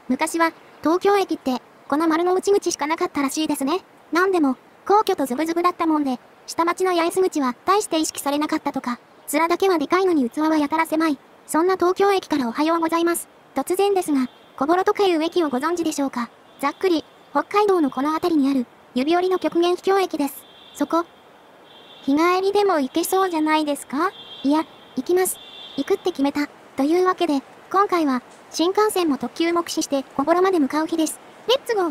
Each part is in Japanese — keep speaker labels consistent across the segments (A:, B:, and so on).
A: 昔は、東京駅って、この丸の内口しかなかったらしいですね。なんでも、皇居とズブズブだったもんで、下町の八重洲口は大して意識されなかったとか、面だけはでかいのに器はやたら狭い。そんな東京駅からおはようございます。突然ですが、小幌とかいう駅をご存知でしょうか。ざっくり、北海道のこの辺りにある、指折りの極限秘境駅です。そこ、日帰りでも行けそうじゃないですか？いや、行きます。行くって決めた。というわけで、今回は、新幹線も特急も駆使して小幌まで向かう日です。レッツゴー！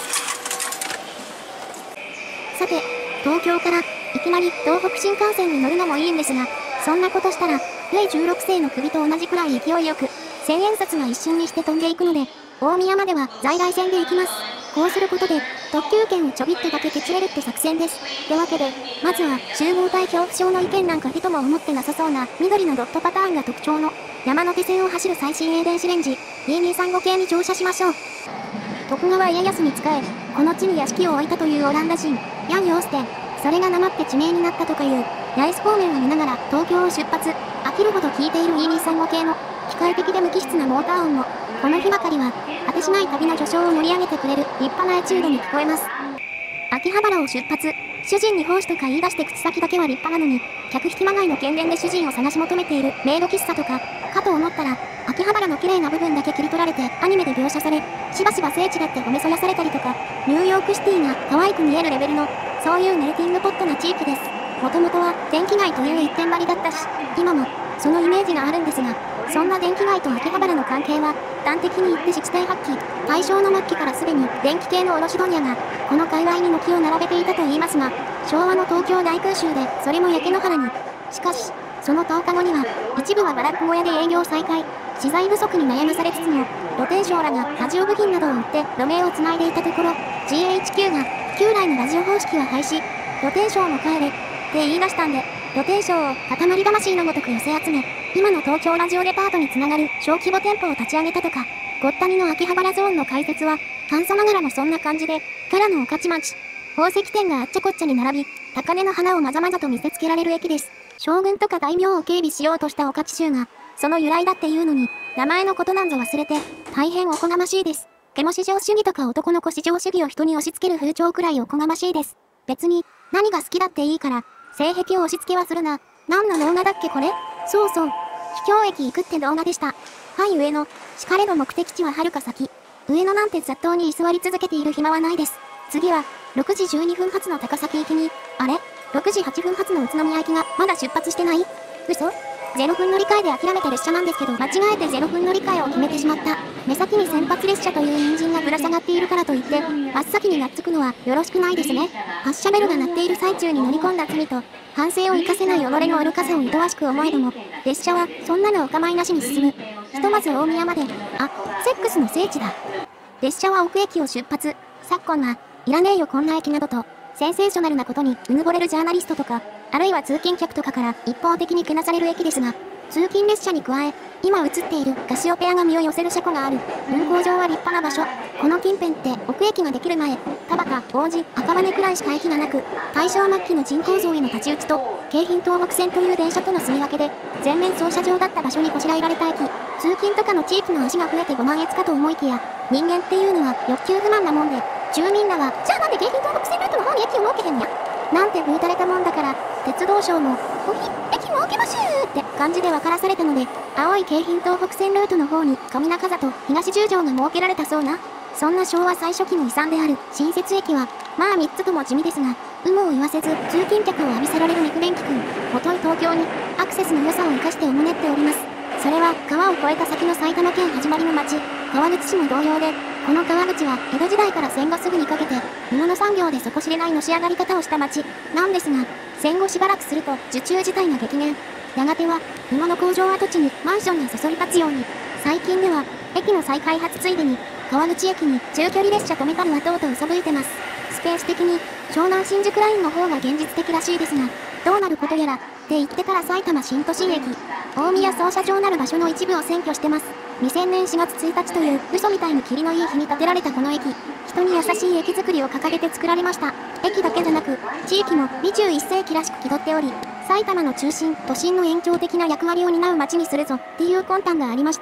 A: さて、東京からいきなり東北新幹線に乗るのもいいんですが、そんなことしたら、ルイ16世の首と同じくらい勢いよく、千円札が一瞬にして飛んでいくので、大宮までは在来線で行きます。こうすることで、特急券をちょびっとだけケチれるって作戦です。ってわけで、まずは集合体恐怖症の意見なんか人も思ってなさそうな緑のドットパターンが特徴の山手線を走る最新鋭電子レンジ 2235 系に乗車しましょう。徳川家康に仕え、この地に屋敷を置いたというオランダ人、ヤン・ヨーステン。それがなまって地名になったとかいう、八重洲方面を見ながら東京を出発。飽きるほど聞いている2235系の、機械的で無機質なモーター音も、この日ばかりは、果てしない旅の序章を盛り上げてくれる立派なエチュードに聞こえます。秋葉原を出発。主人に奉仕とか言い出して口先だけは立派なのに、客引きまがいの剣伝で主人を探し求めているメイド喫茶とか、かと思ったら、秋葉原の綺麗な部分だけ切り取られてアニメで描写され、しばしば聖地だって褒めそやされたりとか、ニューヨークシティが可愛く見えるレベルの、そういうメルティングポットな地域です。もともとは電気街という一点張りだったし、今もそのイメージがあるんですが、そんな電気街と秋葉原の関係は、端的に言って七体八起、大正の末期からすでに電気系の卸問屋が、この界隈に軒を並べていたと言いますが、昭和の東京大空襲でそれも焼け野原に。しかし、その10日後には、一部はバラック小屋で営業再開、資材不足に悩まされつつも、露天商らがラジオ部品などを売って路面をつないでいたところ、GHQ が旧来のラジオ方式は廃止、露天商も帰れ、って言い出したんで、露天商を塊魂のごとく寄せ集め、今の東京ラジオデパートにつながる小規模店舗を立ち上げたとか、ごったにの秋葉原ゾーンの解説は、簡素ながらもそんな感じで、からの御徒町、宝石店があっちゃこっちゃに並び、高嶺の花をまざまざと見せつけられる駅です。将軍とか大名を警備しようとした御徒衆が、その由来だっていうのに、名前のことなんぞ忘れて、大変おこがましいです。ケモ至上主義とか男の子至上主義を人に押し付ける風潮くらいおこがましいです。別に、何が好きだっていいから、性癖を押し付けはするな。何の動画だっけこれ？そうそう。秘境駅行くって動画でした。はい上野。しかれど目的地は遥か先。上野なんて雑踏に居座り続けている暇はないです。次は、6時12分発の高崎行きに、あれ ?6 時8分発の宇都宮行きがまだ出発してない？嘘？0分乗り換えで諦めた列車なんですけど、間違えて0分乗り換えを決めてしまった。目先に先発列車という人参がぶら下がっているからといって、真っ先にがっつくのはよろしくないですね。発車ベルが鳴っている最中に乗り込んだ罪と、反省を生かせない己の愚かさを厭わしく思えども、列車はそんなのお構いなしに進む。ひとまず大宮まで、あ、セックスの聖地だ。列車は奥駅を出発。昨今は、いらねえよこんな駅などと、センセーショナルなことにうぬぼれるジャーナリストとか、あるいは通勤客とかから一方的にけなされる駅ですが、通勤列車に加え、今映っているカシオペアが身を寄せる車庫がある、運行場は立派な場所。この近辺って奥駅ができる前、田端、王子、赤羽くらいしか駅がなく、大正末期の人口増への太刀打ちと、京浜東北線という電車との住み分けで、全面操車場だった場所にこしらえられた駅。通勤とかの地域の足が増えてご満悦かと思いきや、人間っていうのは欲求不満なもんで、住民らは、じゃあなんで京浜東北線ルートの方に駅を設けへんや。なんて吹いたれたもんだから、鉄道省も、おひ、駅設けましゅーって感じで分からされたので、青い京浜東北線ルートの方に上中里、東十条が設けられたそうな。そんな昭和最初期の遺産である新設駅は、まあ3つとも地味ですが、有無を言わせず通勤客を浴びせられる肉便器くん、もとい東京にアクセスの良さを生かしておもねっております。それは川を越えた先の埼玉県始まりの町、川口市も同様で、この川口は江戸時代から戦後すぐにかけて、鋳物産業で底知れないのし上がり方をした町なんですが、戦後しばらくすると受注自体が激減。やがては、鋳物工場跡地にマンションがそそり立つように、最近では、駅の再開発ついでに、川口駅に中距離列車止めたりはとうと嘘吹いてます。スペース的に、湘南新宿ラインの方が現実的らしいですが、どうなることやら、って言ってから埼玉新都心駅、大宮操車場なる場所の一部を占拠してます。2000年4月1日という嘘みたいに霧のいい日に建てられたこの駅、人に優しい駅作りを掲げて作られました。駅だけじゃなく、地域も21世紀らしく気取っており、埼玉の中心、都心の延長的な役割を担う街にするぞっていう魂胆がありました。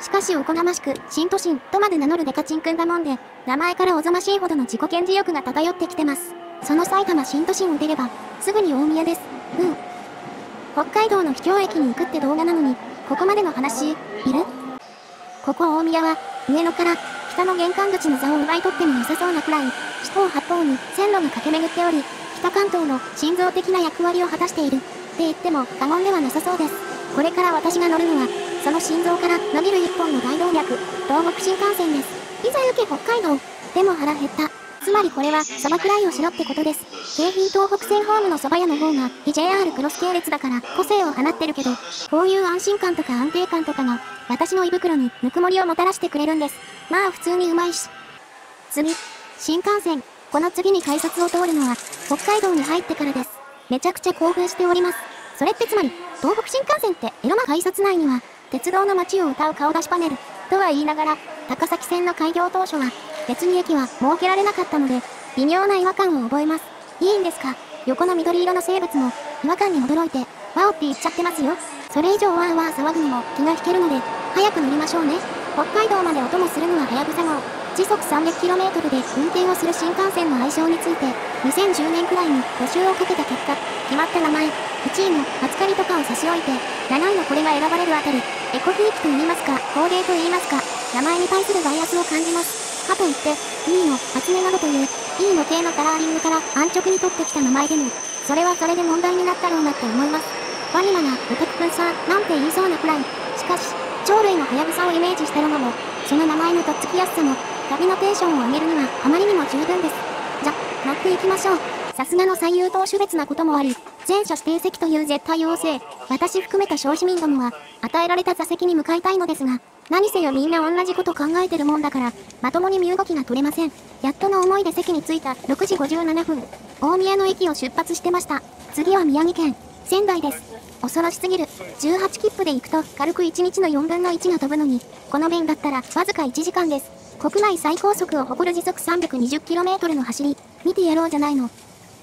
A: しかしおこがましく、新都心とまで名乗るデカチンくんだもんで、名前からおぞましいほどの自己顕示欲が漂ってきてます。その埼玉新都心を出れば、すぐに大宮です。北海道の秘境駅に行くって動画なのに、ここまでの話、いる？ここ大宮は、上野から北の玄関口の座を奪い取っても良さそうなくらい、四方八方に線路が駆け巡っており、北関東の心臓的な役割を果たしている、って言っても過言ではなさそうです。これから私が乗るのは、その心臓から伸びる一本の大動脈、東北新幹線です。いざ行け北海道。でも腹減った。つまりこれは、蕎麦くらいをしろってことです。京浜東北線ホームの蕎麦屋の方が、JR クロス系列だから個性を放ってるけど、こういう安心感とか安定感とかが、私の胃袋にぬくもりをもたらしてくれるんです。まあ普通にうまいし。次、新幹線。この次に改札を通るのは、北海道に入ってからです。めちゃくちゃ興奮しております。それってつまり、東北新幹線ってエロマ改札内には、鉄道の街を歌う顔出しパネル、とは言いながら、高崎線の開業当初は、別に駅は設けられなかったので、微妙な違和感を覚えます。いいんですか？横の緑色の生物も、違和感に驚いて、ワオって言っちゃってますよ。それ以上ワーワー騒ぐにも気が引けるので、早く乗りましょうね。北海道までお供するのははやぶさ号。時速 300km で運転をする新幹線の愛称について、2010年くらいに募集をかけた結果、決まった名前、1位の初狩りとかを差し置いて、7位のこれが選ばれるあたり、エコひいきと言いますか、恒例と言いますか、名前に対するバイアスを感じます。かといって、E の初音などという、E の系のカラーリングから安直に取ってきた名前でも、それはそれで問題になったろうなって思います。ワニマがオタクくんさなんて言いそうなくらい、しかし、鳥類のハヤブサをイメージしたロゴも、その名前のとっつきやすさも、旅のテンションを上げるにはあまりにも十分です。じゃ、乗っていきましょう。さすがの最優等種別なこともあり、全車指定席という絶対要請、私含めた小市民どもは、与えられた座席に向かいたいのですが、何せよみんな同じこと考えてるもんだから、まともに身動きが取れません。やっとの思いで席に着いた6時57分。大宮の駅を出発してました。次は宮城県、仙台です。恐ろしすぎる。18切符で行くと軽く1日の4分の1が飛ぶのに、この便だったらわずか1時間です。国内最高速を誇る時速 320km の走り、見てやろうじゃないの。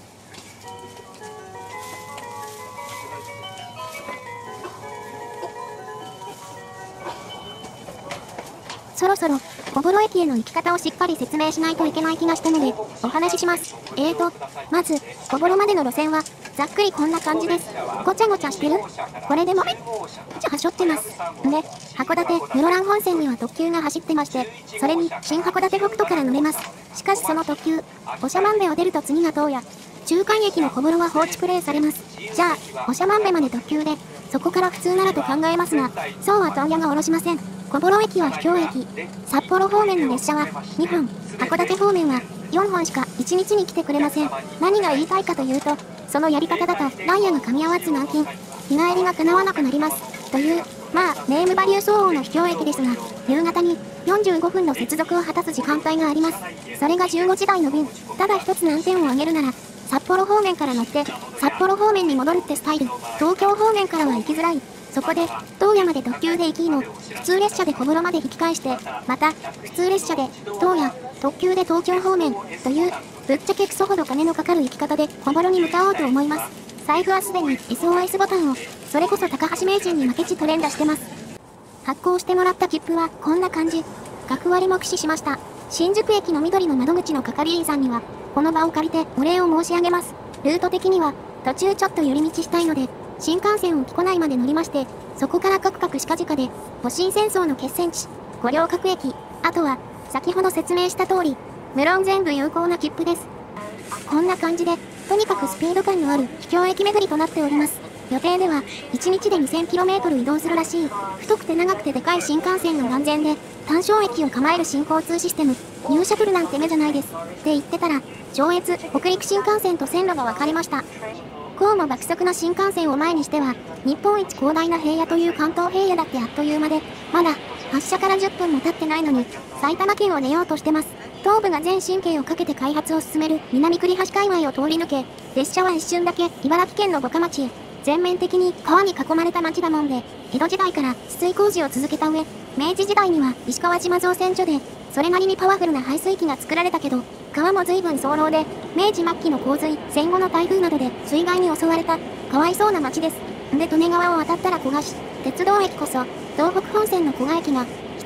A: そろそろ、小幌駅への行き方をしっかり説明しないといけない気がしたので、お話しします。まず、小幌までの路線は、ざっくりこんな感じです。ごちゃごちゃしてる？これでもはしょってます。で、函館、室蘭本線には特急が走ってまして、それに、新函館北斗から乗れます。しかしその特急、長万部を出ると次が洞爺。中間駅の小幌は放置プレイされます。じゃあ、長万部まで特急で、そこから普通ならと考えますが、そうは問屋が下ろしません。小幌駅は秘境駅。札幌方面の列車は2本、函館方面は4本しか1日に来てくれません。何が言いたいかというと、そのやり方だとダイヤが噛み合わず難金、日帰りが叶わなくなります。という、まあ、ネームバリュー相応の秘境駅ですが、夕方に45分の接続を果たす時間帯があります。それが15時台の便。ただ一つ難点を挙げるなら、札幌方面から乗って、札幌方面に戻るってスタイル。東京方面からは行きづらい。そこで、洞爺まで特急で行きの、普通列車で小幌まで引き返して、また、普通列車で、洞爺、特急で東京方面、という、ぶっちゃけクソほど金のかかる行き方で小幌に向かおうと思います。財布はすでに SOS ボタンを、それこそ高橋名人に負けじと連打してます。発行してもらった切符はこんな感じ。学割も駆使しました。新宿駅の緑の窓口の係員さんには、この場を借りてお礼を申し上げます。ルート的には、途中ちょっと寄り道したいので、新幹線を木古内まで乗りまして、そこからカクカク鹿近で、戊辰戦争の決戦地、五稜郭駅、あとは、先ほど説明した通り、無論全部有効な切符です。こんな感じで、とにかくスピード感のある秘境駅巡りとなっております。予定では、1日で 2000km 移動するらしい、太くて長くてでかい新幹線の安全で、単焦駅を構える新交通システム、ニューシャトルなんて目じゃないです。って言ってたら、上越、北陸新幹線と線路が分かれました。こうも爆速な新幹線を前にしては、日本一広大な平野という関東平野だってあっという間で、まだ、発車から10分も経ってないのに、埼玉県を出ようとしてます。東部が全神経をかけて開発を進める南栗橋界隈を通り抜け、列車は一瞬だけ茨城県の五霞町へ。全面的に川に囲まれた町だもんで、江戸時代から治水工事を続けた上、明治時代には石川島造船所で、それなりにパワフルな排水機が作られたけど、川も随分騒動で、明治末期の洪水、戦後の台風などで水害に襲われた、かわいそうな町です。で、利根川を渡ったら古河市、鉄道駅こそ、東北本線の古河駅が、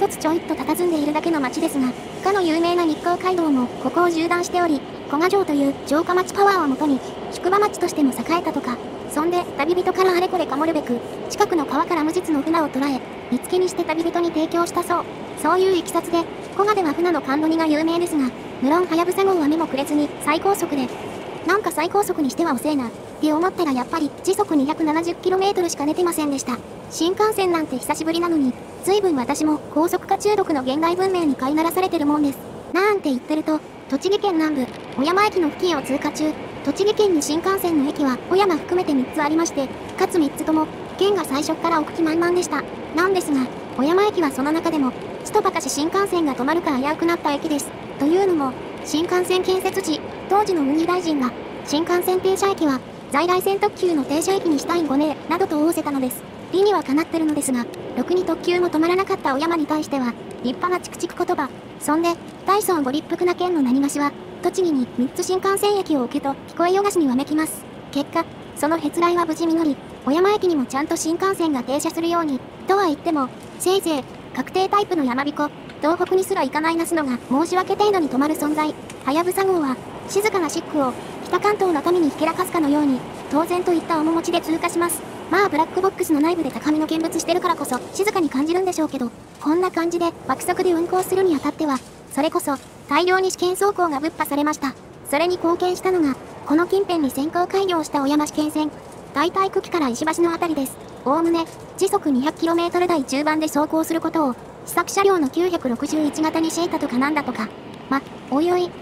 A: 一つちょいっと佇んでいるだけの町ですが、かの有名な日光街道もここを縦断しており、古賀城という城下町パワーをもとに、宿場町としても栄えたとか、そんで旅人からあれこれかもるべく、近くの川から無実の船を捕らえ、煮付けにして旅人に提供したそう。そういういきさつで、古賀では船の甘露煮が有名ですが、無論はやぶさ号は目もくれずに最高速で、なんか最高速にしては遅えな、って思ったらやっぱり時速 270km しか出てませんでした。新幹線なんて久しぶりなのに、随分私も高速化中毒の現代文明に飼いならされてるもんです。なんて言ってると、栃木県南部、小山駅の付近を通過中、栃木県に新幹線の駅は小山含めて3つありまして、かつ3つとも、県が最初から置く気満々でした。なんですが、小山駅はその中でも、ちとばかし新幹線が止まるか危うくなった駅です。というのも、新幹線建設時、当時の運輸大臣が、新幹線停車駅は、在来線特急の停車駅にしたいごねえ、などと仰せたのです。理にはかなってるのですが、ろくに特急も止まらなかった小山に対しては、立派なチクチク言葉。そんで、大層ご立腹な県の何がしは、栃木に3つ新幹線駅を置けと聞こえよがしにわめきます。結果、そのへつらいは無事実り、小山駅にもちゃんと新幹線が停車するように、とは言っても、せいぜい、確定タイプの山彦、東北にすら行かないなすのが申し訳程度に止まる存在。はやぶさ号は、静かなシックを、北関東の民にひけらかすかのように、当然といった面持ちで通過します。まあブラックボックスの内部で高みの見物してるからこそ静かに感じるんでしょうけど、こんな感じで爆速で運行するにあたっては、それこそ大量に試験走行がぶっ破されました。それに貢献したのが、この近辺に先行開業した小山試験線、大体久喜から石橋のあたりです。おおむね、時速 200km 台中盤で走行することを、試作車両の961型に敷いたとかなんだとか。おいおい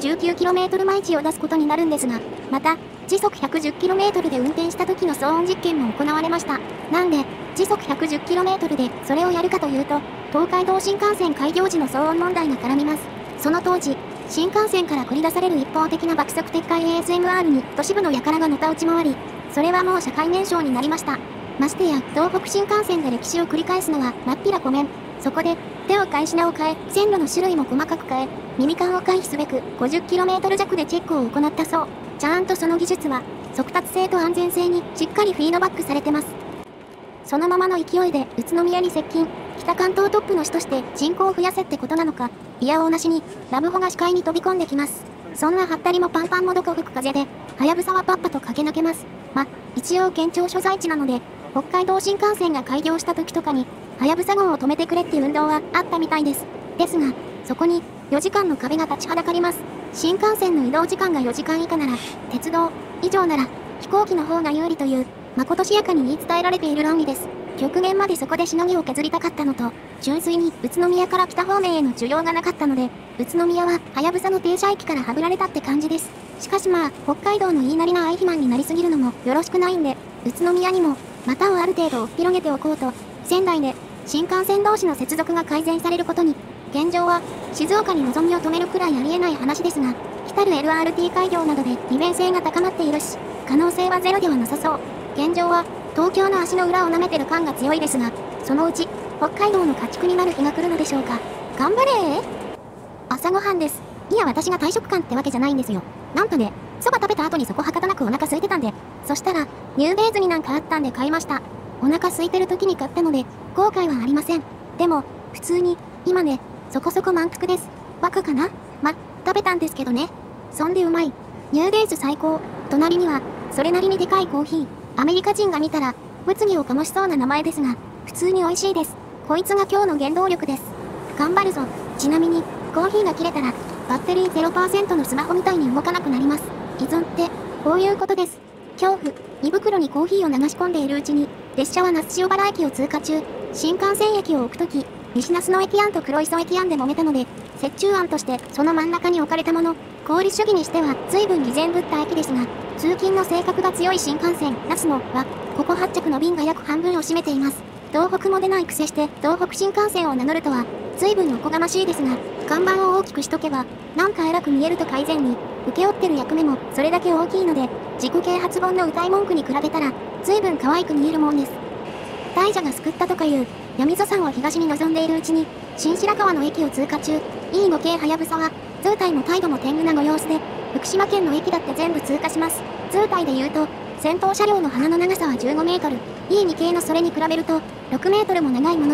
A: 319km 毎日を出すことになるんですが、また、時速 110km で運転した時の騒音実験も行われました。なんで、時速 110km でそれをやるかというと、東海道新幹線開業時の騒音問題が絡みます。その当時、新幹線から繰り出される一方的な爆速撤回 ASMR に都市部の輩がのたうち回り、それはもう社会現象になりました。ましてや、東北新幹線で歴史を繰り返すのは、まっぴらごめん。そこで、手を変え品を変え、線路の種類も細かく変え、耳間を回避すべく 50km 弱でチェックを行ったそう。ちゃんとその技術は、速達性と安全性にしっかりフィードバックされてます。そのままの勢いで宇都宮に接近、北関東トップの市として人口を増やせってことなのか、いやおうなしに、ラブホが視界に飛び込んできます。そんなハったりもパンパンもどこ吹く風で、はやぶさはパッパと駆け抜けます。一応県庁所在地なので、北海道新幹線が開業した時とかに、はやぶさ号を止めてくれっていう運動はあったみたいです。ですが、そこに4時間の壁が立ちはだかります。新幹線の移動時間が4時間以下なら、鉄道以上なら飛行機の方が有利という、まことしやかに言い伝えられている論理です。極限までそこでしのぎを削りたかったのと、純粋に宇都宮から北方面への需要がなかったので、宇都宮ははやぶさの停車駅からはぶられたって感じです。しかしまあ、北海道の言いなりな愛肥満になりすぎるのもよろしくないんで、宇都宮にも股をある程度広げておこうと、仙台で新幹線同士の接続が改善されることに、現状は静岡に望みを止めるくらいありえない話ですが、来たる LRT 開業などで利便性が高まっているし、可能性はゼロではなさそう。現状は東京の足の裏を舐めてる感が強いですが、そのうち北海道の家畜になる日が来るのでしょうか。頑張れー。朝ごはんです。いや私が退職感ってわけじゃないんですよ。なんかね、そば食べた後にそこはかとなくお腹空いてたんで、そしたらニューベイズになんかあったんで買いました。お腹空いてる時に買ったので、後悔はありません。でも、普通に、今ね、そこそこ満腹です。バカかな？食べたんですけどね。そんでうまい。ニューベイズ最高。隣には、それなりにでかいコーヒー。アメリカ人が見たら、物議を醸しそうな名前ですが、普通に美味しいです。こいつが今日の原動力です。頑張るぞ。ちなみに、コーヒーが切れたら、バッテリー 0% のスマホみたいに動かなくなります。依存って、こういうことです。恐怖、胃袋にコーヒーを流し込んでいるうちに、列車は那須塩原駅を通過中、新幹線駅を置くとき、西那須野駅案と黒磯駅案で揉めたので、折衷案としてその真ん中に置かれたもの、功利主義にしては随分偽善ぶった駅ですが、通勤の性格が強い新幹線、那須野は、ここ発着の便が約半分を占めています。東北も出ない癖して東北新幹線を名乗るとは、随分おこがましいですが、看板を大きくしとけば、なんか偉く見えると改善に、請け負ってる役目もそれだけ大きいので、自己啓発本の歌い文句に比べたら、随分可愛く見えるもんです。大蛇が救ったとかいう、闇座山を東に望んでいるうちに、新白川の駅を通過中、E5系はやぶさは、図体も態度も天狗なご様子で、福島県の駅だって全部通過します。図体で言うと、先頭車両の鼻の長さは15メートル、E2 系のそれに比べると、6メートルも長いもので、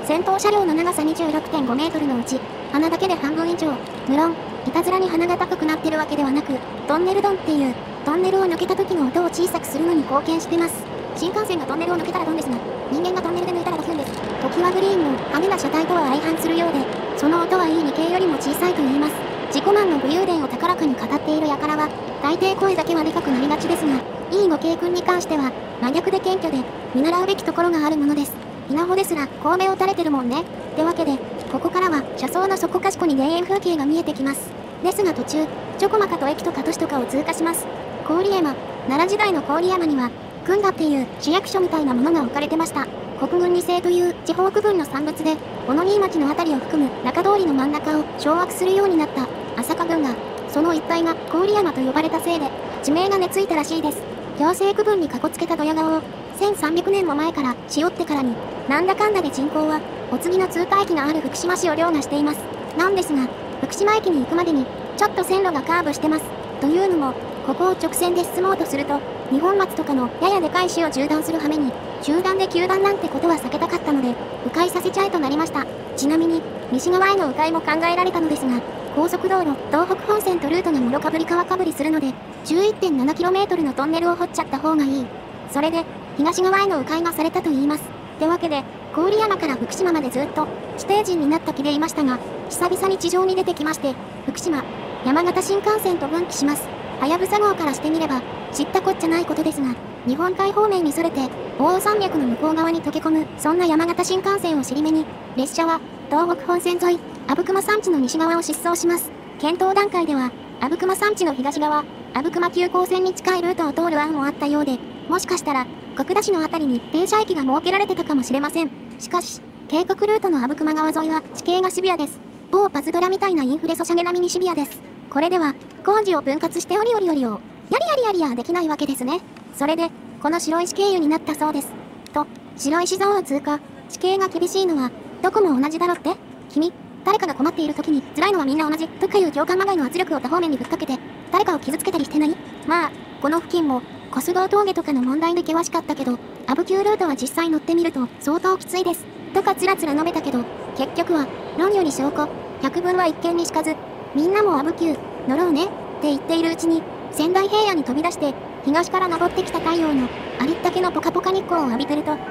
A: 先頭車両の長さ 26.5 メートルのうち、鼻だけで半分以上。無論、いたずらに鼻が高くなってるわけではなく、トンネルドンっていう、トンネルを抜けた時の音を小さくするのに貢献してます。新幹線がトンネルを抜けたらドンですが、人間がトンネルで抜いたらドキュンです。時はグリーンの派手な車体とは相反するようで、その音は E2 系よりも小さいと言います。自己満の武勇伝を高らかに語っている輩は、大抵声だけはでかくなりがちですが、E5 系君に関しては、真逆で謙虚で、見習うべきところがあるものです。稲穂ですら、神戸を垂れてるもんね。ってわけで、ここからは、車窓の底かしこに田園風景が見えてきます。ですが途中、ちょこまかと駅とか都市とかを通過します。郡山、奈良時代の郡山には、訓田っていう市役所みたいなものが置かれてました。国軍二世という地方区分の産物で、小野新町の辺りを含む中通りの真ん中を掌握するようになった朝霞軍が、その一帯が郡山と呼ばれたせいで、地名が根付いたらしいです。行政区分にかこつけたドヤ顔を、1300年も前からしおってからに、なんだかんだで人口は、お次の通過駅がある福島市を凌駕しています。なんですが、福島駅に行くまでに、ちょっと線路がカーブしてます。というのも、ここを直線で進もうとすると、二本松とかのややでかい市を縦断する羽目に、集団で球団なんてことは避けたかったので、迂回させちゃえとなりました。ちなみに、西側への迂回も考えられたのですが、高速道路、東北本線とルートがもろかぶり川かぶりするので、11.7km のトンネルを掘っちゃった方がいい。それで、東側への迂回がされたと言います。ってわけで、郡山から福島までずっと、地底人になった気でいましたが、久々に地上に出てきまして、福島、山形新幹線と分岐します。はやぶさ号からしてみれば、知ったこっちゃないことですが、日本海方面にそれて、奥羽山脈の向こう側に溶け込む、そんな山形新幹線を尻目に、列車は、東北本線沿い、阿武隈山地の西側を疾走します。検討段階では、阿武隈山地の東側、阿武隈急行線に近いルートを通る案もあったようで、もしかしたら、角田市のあたりに停車駅が設けられてたかもしれません。しかし、計画ルートの阿武隈川沿いは地形がシビアです。某パズドラみたいなインフレソシャゲ並みにシビアです。これでは、工事を分割しておりやりやできないわけですね。それで、この白石経由になったそうです。と、白石ゾーンを通過、地形が厳しいのは、どこも同じだろって？君、誰かが困っている時に辛いのはみんな同じ、とかいう共感まがいの圧力を多方面にぶっかけて、誰かを傷つけたりしてない？まあ、この付近も、小須郷峠とかの問題で険しかったけど、阿武急ルートは実際乗ってみると相当きついです。とかつらつら述べたけど、結局は、論より証拠、百聞は一見にしかず、みんなも阿武急、乗ろうね、って言っているうちに、仙台平野に飛び出して、東から昇ってきた太陽の、ありったけのポカポカ日光を浴びてると、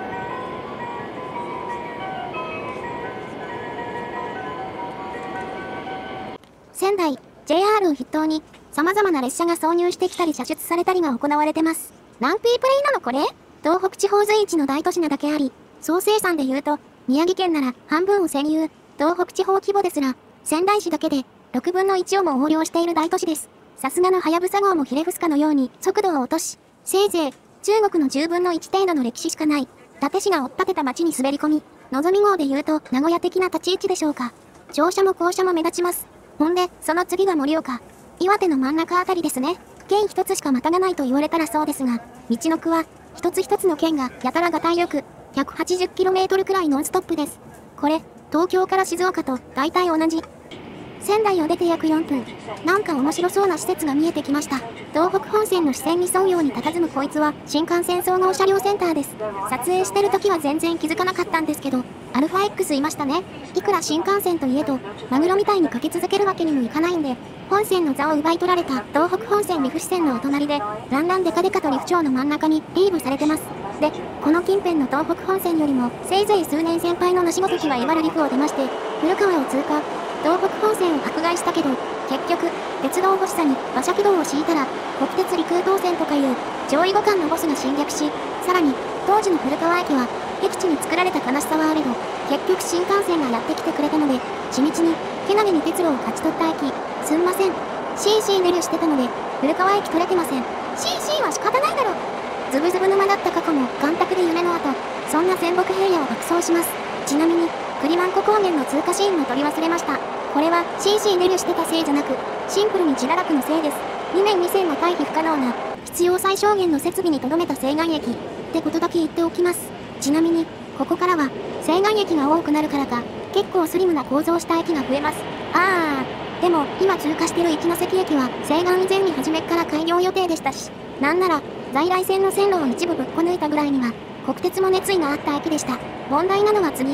A: 仙台、JR を筆頭に、様々な列車が挿入してきたり射出されたりが行われてます。何ピープレイなのこれ？東北地方随一の大都市なだけあり、総生産で言うと、宮城県なら半分を占有、東北地方規模ですら、仙台市だけで6分の1をも横領している大都市です。さすがのはやぶさ号もひれ伏すかのように速度を落とし、せいぜい中国の10分の1程度の歴史しかない、伊達市が追っ立てた町に滑り込み、のぞみ号で言うと名古屋的な立ち位置でしょうか。乗車も降車も目立ちます。ほんで、その次が盛岡。岩手の真ん中あたりですね。県一つしかまたがないと言われたらそうですが、道の区は、一つ一つの県がやたらが体力、180km くらいノンストップです。これ、東京から静岡と大体同じ。仙台を出て約4分。なんか面白そうな施設が見えてきました。東北本線の支線に沿うように佇むこいつは、新幹線総合車両センターです。撮影してる時は全然気づかなかったんですけど、アルファ X いましたね。いくら新幹線といえど、マグロみたいにかけ続けるわけにもいかないんで、本線の座を奪い取られた東北本線利府支線のお隣で、ランランデカデカと利府町の真ん中にリーブされてます。で、この近辺の東北本線よりも、せいぜい数年先輩の梨本が威張る利府を出まして、古川を通過、東北本線を迫害したけど、結局、鉄道欲しさに馬車軌道を敷いたら、国鉄陸空東線とかいう上位互換のボスが侵略し、さらに、当時の古川駅は、僻地に作られた悲しさはあれど、結局新幹線がやってきてくれたので、地道に、けなげに鉄路を勝ち取った駅、すんません。CC デビューしてたので、古川駅取れてません。CC は仕方ないだろ。ズブズブ沼だった過去も、干拓で夢の後、そんな仙北平野を爆走します。ちなみに、栗万湖高原の通過シーンも取り忘れました。これは CC デビューしてたせいじゃなく、シンプルに自堕落のせいです。2年2線の回避不可能な、必要最小限の設備に留めた西岸駅、ってことだけ言っておきます。ちなみに、ここからは、西岸駅が多くなるからか、結構スリムな構造した駅が増えます。でも、今通過してる一ノ関駅は、西岸以前に初めっから開業予定でしたし、なんなら、在来線の線路を一部ぶっこ抜いたぐらいには、国鉄も熱意があった駅でした。問題なのは次、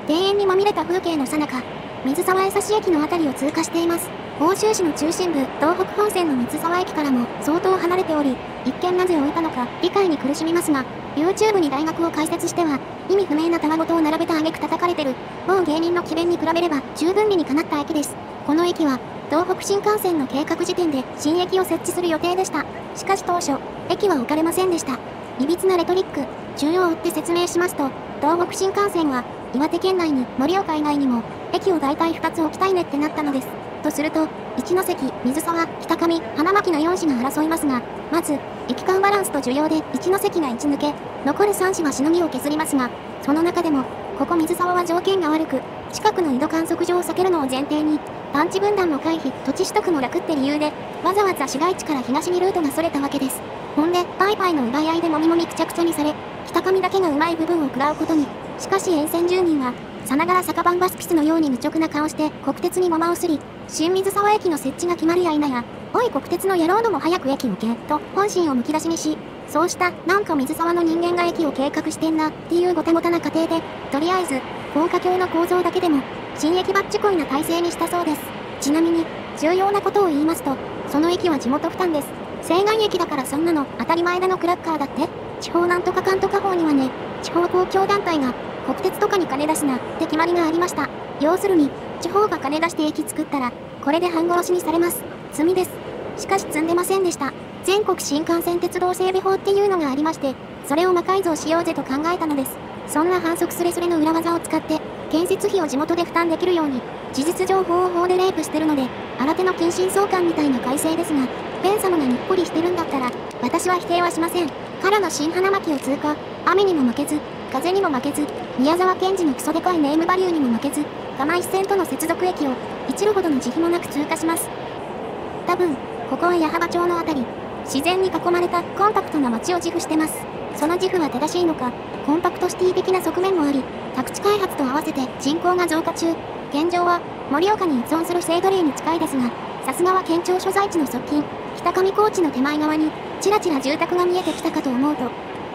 A: 庭園にまみれた風景の最中、水沢江差駅の辺りを通過しています。奥州市の中心部、東北本線の水沢駅からも相当離れており、一見なぜ置いたのか理解に苦しみますが、YouTube に大学を開設しては、意味不明なたわごとを並べた挙句叩かれてる、某芸人の詭弁に比べれば十分理にかなった駅です。この駅は、東北新幹線の計画時点で新駅を設置する予定でした。しかし当初、駅は置かれませんでした。いびつなレトリック、重要を追って説明しますと、東北新幹線は、岩手県内に盛岡以外にも、駅を大体2つ置きたいねってなったのです。とすると、一ノ関、水沢、北上、花巻の4市が争いますが、まず、駅間バランスと需要で一ノ関が1抜け、残る3市はしのぎを削りますが、その中でも、ここ水沢は条件が悪く、近くの井戸観測所を避けるのを前提に、団地分断の回避、土地取得も楽って理由で、わざわざ市街地から東にルートがそれたわけです。ほんで、パイパイの奪い合いでもみもみくちゃくちゃにされ、北上だけがうまい部分を食らうことに。しかし沿線住民は、さながら酒番バスピスのように無直な顔して国鉄にごまをすり、新水沢駅の設置が決まるや否や、おい国鉄の野郎ども早く駅向け、と本心をむき出しにし、そうしたなんか水沢の人間が駅を計画してんなっていうごてごたな過程で、とりあえず、高架橋の構造だけでも、新駅バッチコイな体制にしたそうです。ちなみに、重要なことを言いますと、その駅は地元負担です。西岸駅だからそんなの当たり前だのクラッカーだって地方なんとかかんとか法にはね、地方公共団体が国鉄とかに金出すなって決まりがありました。要するに、地方が金出して駅作ったら、これで半殺しにされます。罪です。しかし積んでませんでした。全国新幹線鉄道整備法っていうのがありまして、それを魔改造しようぜと考えたのです。そんな反則スレスレの裏技を使って、建設費を地元で負担できるように、事実上法でレイプしてるので、新手の近親相関みたいな改正ですが、ベン様がにっこりしてるんだったら、私は否定はしません。からの新花巻を通過、雨にも負けず、風にも負けず、宮沢賢治のクソでかいネームバリューにも負けず、釜石線との接続駅を、一路ほどの慈悲もなく通過します。多分、ここは矢巾町のあたり、自然に囲まれたコンパクトな街を自負してます。その自負は正しいのか、コンパクトシティ的な側面もあり、宅地開発と合わせて人口が増加中、現状は盛岡に依存するセイドレイに近いですが、さすがは県庁所在地の側近、北上高地の手前側に、ちらちら住宅が見えてきたかと思うと、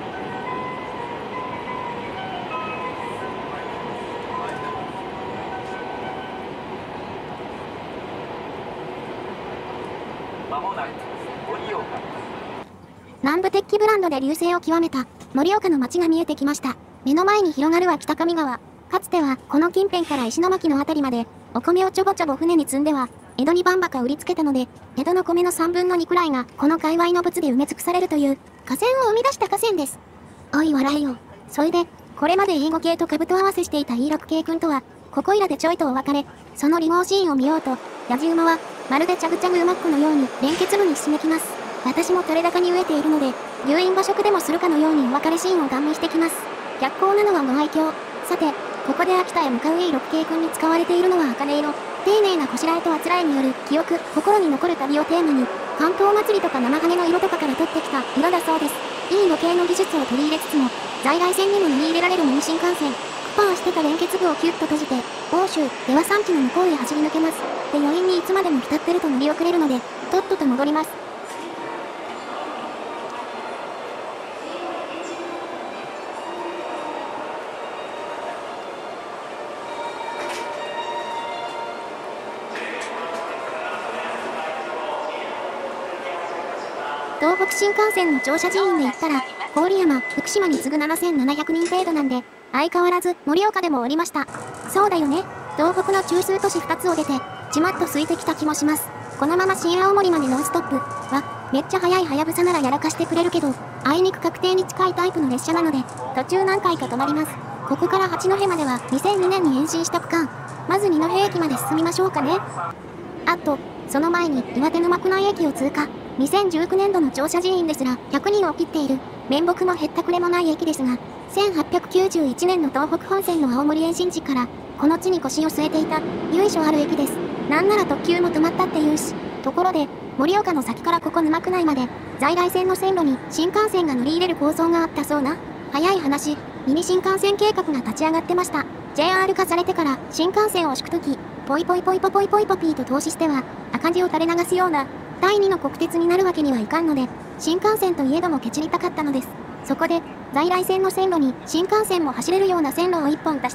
A: 南部鉄器ブランドで隆盛を極めた盛岡の街が見えてきました。目の前に広がるは北上川。かつてはこの近辺から石巻のあたりまでお米をちょぼちょぼ船に積んでは江戸にバンバカ売りつけたので、江戸の米の3分の2くらいがこの界隈の物で埋め尽くされるという河川を生み出した河川です。おい笑いよ。それでこれまで英語系と兜合わせしていたイーロク系君とはここいらでちょいとお別れ。その離合シーンを見ようとヤジ馬はまるでチャグチャグ馬っ子のように連結部にひしめきます。私も垂れ高に飢えているので入院馬食でもするかのようにお別れシーンをガン見してきます。逆光なのはご愛嬌。さてここで秋田へ向かうイーロク系君に使われているのは茜色。丁寧なこしらえとあつらえによる記憶、心に残る旅をテーマに関東祭りとか生羽の色とかから取ってきた色だそうです。いい模型の技術を取り入れつつも在来線にも乗り入れられるミニ新幹線。クパーしてた連結部をキュッと閉じて欧州では産地の向こうへ走り抜けます。で余韻にいつまでも浸ってると乗り遅れるのでとっとと戻ります。東北新幹線の乗車人員で言ったら、郡山、福島に次ぐ7700人程度なんで、相変わらず盛岡でも降りました。そうだよね。東北の中枢都市2つを出て、じまっと空いてきた気もします。このまま新青森までノンストップは、めっちゃ速いはやぶさならやらかしてくれるけど、あいにく確定に近いタイプの列車なので、途中何回か止まります。ここから八戸までは2002年に延伸した区間。まず二戸駅まで進みましょうかね。あと、その前に岩手の幕内駅を通過。2019年度の乗車人員ですら100人を切っている面目もへったくれもない駅ですが、1891年の東北本線の青森延伸地からこの地に腰を据えていた由緒ある駅です。なんなら特急も止まったっていうし。ところで盛岡の先からここ沼区内まで在来線の線路に新幹線が乗り入れる構想があったそうな。早い話、ミニ新幹線計画が立ち上がってました。 JR 化されてから新幹線を敷くときポイポイポイポポイポイポピーと投資しては赤字を垂れ流すような第2の国鉄になるわけにはいかんので、新幹線といえどもケチりたかったのです。そこで、在来線の線路に新幹線も走れるような線路を1本足して、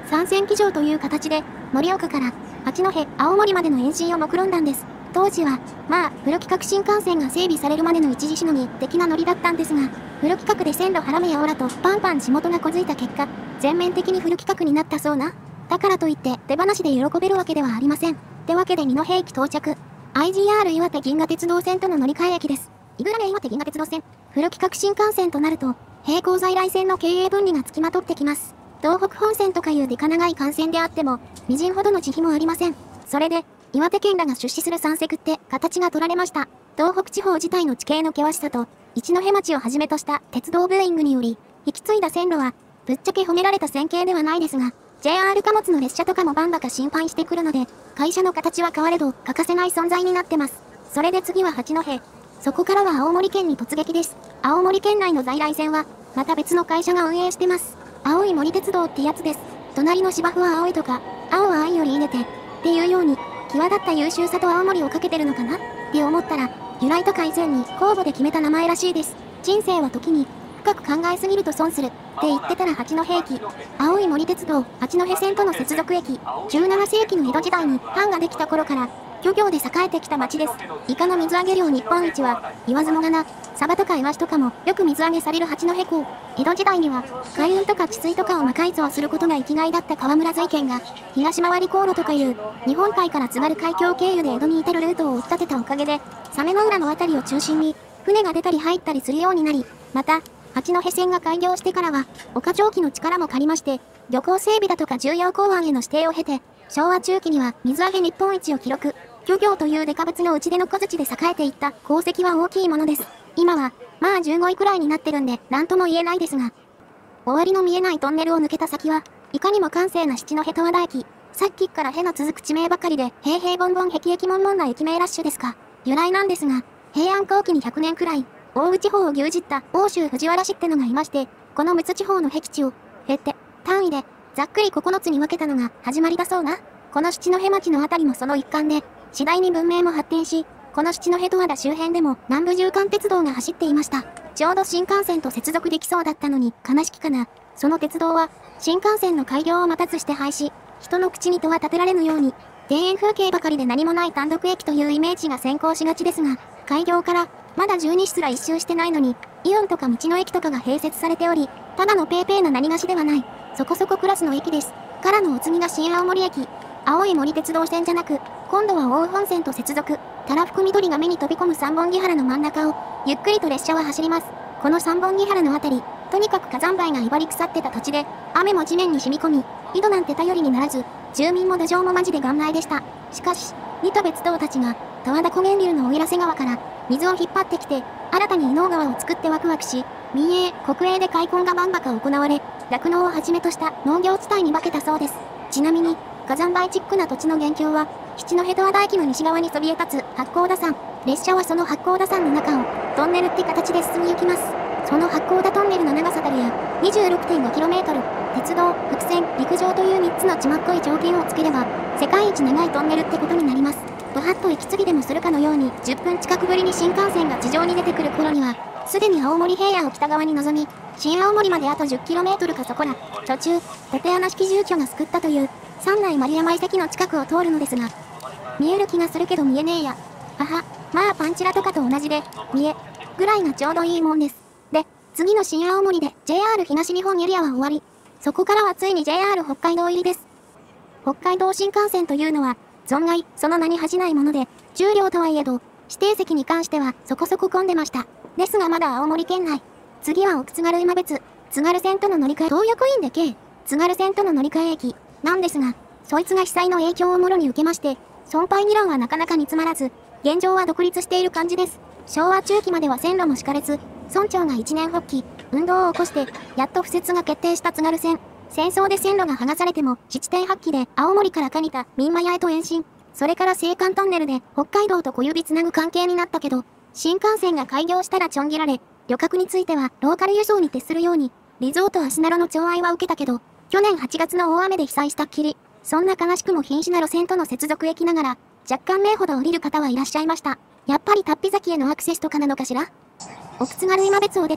A: 3線機場という形で、盛岡から八戸、青森までの延伸を目論んだんです。当時は、フル規格新幹線が整備されるまでの一時しのぎ的なノリだったんですが、フル規格で線路ハラメやオラとパンパン地元がこづいた結果、全面的にフル規格になったそうな。だからといって手放しで喜べるわけではありません。ってわけで二戸駅到着。IGR 岩手銀河鉄道線との乗り換え駅です。イグラレ岩手銀河鉄道線。フル規格新幹線となると、並行在来線の経営分離がつきまとってきます。東北本線とかいうデカ長い幹線であっても、微塵ほどの慈悲もありません。それで、岩手県らが出資する三石って形が取られました。東北地方自体の地形の険しさと、一戸町をはじめとした鉄道ブーイングにより、引き継いだ線路は、ぶっちゃけ褒められた線形ではないですが、JR 貨物の列車とかもバンバカ心配してくるので、会社の形は変われど欠かせない存在になってます。それで次は八戸。そこからは青森県に突撃です。青森県内の在来線は、また別の会社が運営してます。青い森鉄道ってやつです。隣の芝生は青いとか、青は愛より稲て、っていうように、際立った優秀さと青森をかけてるのかなって思ったら、由来とか以前に公募で決めた名前らしいです。人生は時に、深く考えすぎると損するって言ってたら八戸駅。青い森鉄道八戸線との接続駅。17世紀の江戸時代に藩ができた頃から、漁業で栄えてきた町です。イカの水揚げ量日本一は、言わずもがな、サバとかイワシとかもよく水揚げされる八戸港。江戸時代には、海運とか治水とかを魔改造することが生きがいだった河村瑞賢が、東回り航路とかいう、日本海から津軽海峡経由で江戸に至るルートを追っ立てたおかげで、鮫の浦の辺りを中心に、船が出たり入ったりするようになり、また、八戸線が開業してからは、岡長期の力も借りまして、漁港整備だとか重要港湾への指定を経て、昭和中期には水揚げ日本一を記録。漁業というデカ物の内出の小槌で栄えていった功績は大きいものです。今は、15位くらいになってるんで、なんとも言えないですが。終わりの見えないトンネルを抜けた先は、いかにも閑静な七戸十和田駅。さっきからへの続く地名ばかりで、平々ボンボン僻駅もんもんな駅名ラッシュですか。由来なんですが、平安後期に100年くらい、奥羽地方を牛耳った奥州藤原氏ってのがいまして、この陸奥地方の僻地を、へって、単位で、ざっくり9つに分けたのが始まりだそうな。この七戸町のあたりもその一環で、次第に文明も発展し、この七戸十和田周辺でも南部縦貫鉄道が走っていました。ちょうど新幹線と接続できそうだったのに悲しきかな。その鉄道は、新幹線の開業を待たずして廃止、人の口にとは立てられぬように、田園風景ばかりで何もない単独駅というイメージが先行しがちですが、開業からまだ12市すら一周してないのに、イオンとか道の駅とかが併設されており、ただのペーペーな何がしではない、そこそこクラスの駅です。からのお次が新青森駅。青い森鉄道線じゃなく、今度は奥羽本線と接続、たらふく緑が目に飛び込む三本木原の真ん中を、ゆっくりと列車は走ります。この三本木原のあたり、とにかく火山灰が威張り腐ってた土地で、雨も地面に染み込み、井戸なんて頼りにならず、住民も土壌もマジで岩内でした。しかし、二戸別道たちが、十和田湖源流の奥入瀬川から、水を引っ張ってきて、新たに伊能川を作ってワクワクし、民営、国営で開墾がバンバカ行われ、酪農をはじめとした農業地帯に化けたそうです。ちなみに、火山灰チックな土地の元凶は、七戸十和田駅の西側にそびえ立つ八甲田山。列車はその八甲田山の中を、トンネルって形で進み行きます。その八甲田トンネルの長さたるや、26.5km、鉄道、複線、陸上という3つのちまっこい条件をつければ、世界一長いトンネルってことになります。ぶはっと息継ぎでもするかのように、10分近くぶりに新幹線が地上に出てくる頃には、すでに青森平野を北側に臨み、新青森まであと 10km かそこら、途中、竪穴式住居が救ったという、三内丸山遺跡の近くを通るのですが、見える気がするけど見えねえや。はは、パンチラとかと同じで、見え、ぐらいがちょうどいいもんです。で、次の新青森で JR 東日本エリアは終わり。そこからはついに JR 北海道入りです。北海道新幹線というのは、存外、その名に恥じないもので、重量とはいえど、指定席に関してはそこそこ混んでました。ですがまだ青森県内。次は奥津軽今別、津軽線との乗り換え、東横インで京、津軽線との乗り換え駅、なんですが、そいつが被災の影響をもろに受けまして、損廃議論はなかなか煮詰まらず、現状は独立している感じです。昭和中期までは線路も敷かれず、村長が一年発起、運動を起こして、やっと敷設が決定した津軽線。戦争で線路が剥がされても、自治体発起で青森から蟹田、三厩へと延伸。それから青函トンネルで北海道と小指つなぐ関係になったけど、新幹線が開業したらちょん切られ、旅客についてはローカル輸送に徹するように、リゾート足柄の寵愛は受けたけど、去年8月の大雨で被災したっきり、そんな悲しくも瀕死な路線との接続駅ながら、若干名ほど降りる方はいらっしゃいました。やっぱり龍飛崎へのアクセスとかなのかしら？奥津軽今別を出て、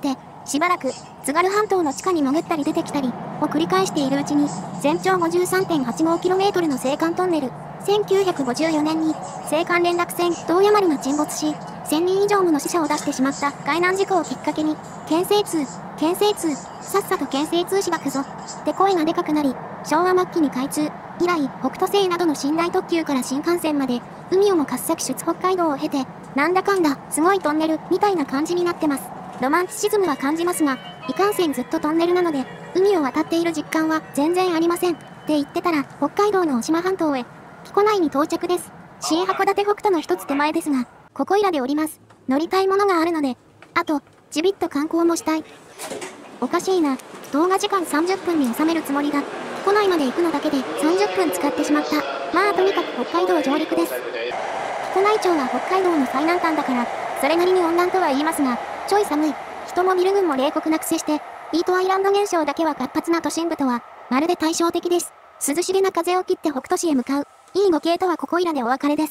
A: しばらく、津軽半島の地下に潜ったり出てきたり、を繰り返しているうちに、全長 53.85km の青函トンネル、1954年に、青函連絡船、洞爺丸が沈没し、1000人以上もの死者を出してしまった海難事故をきっかけに、県西通、さっさと県西通しばくぞ、って声がでかくなり、昭和末期に開通、以来、北斗星などの寝台特急から新幹線まで、海をも滑索出北海道を経て、なんだかんだ、すごいトンネル、みたいな感じになってます。ロマンチシズムは感じますが、いかんせんずっとトンネルなので、海を渡っている実感は全然ありません。って言ってたら、北海道の渡島半島へ、木古内に到着です。新函館北斗の一つ手前ですが、ここいらで降ります。乗りたいものがあるので、あと、ちびっと観光もしたい。おかしいな。動画時間30分に収めるつもりが、木古内まで行くのだけで30分使ってしまった。まあとにかく北海道上陸です。木古内町は北海道の最南端だから、それなりに温暖とは言いますが、ちょい寒い。人もビル群も冷酷なくせして、ヒートアイランド現象だけは活発な都心部とは、まるで対照的です。涼しげな風を切って北斗市へ向かう。いいご系とはここいらでお別れです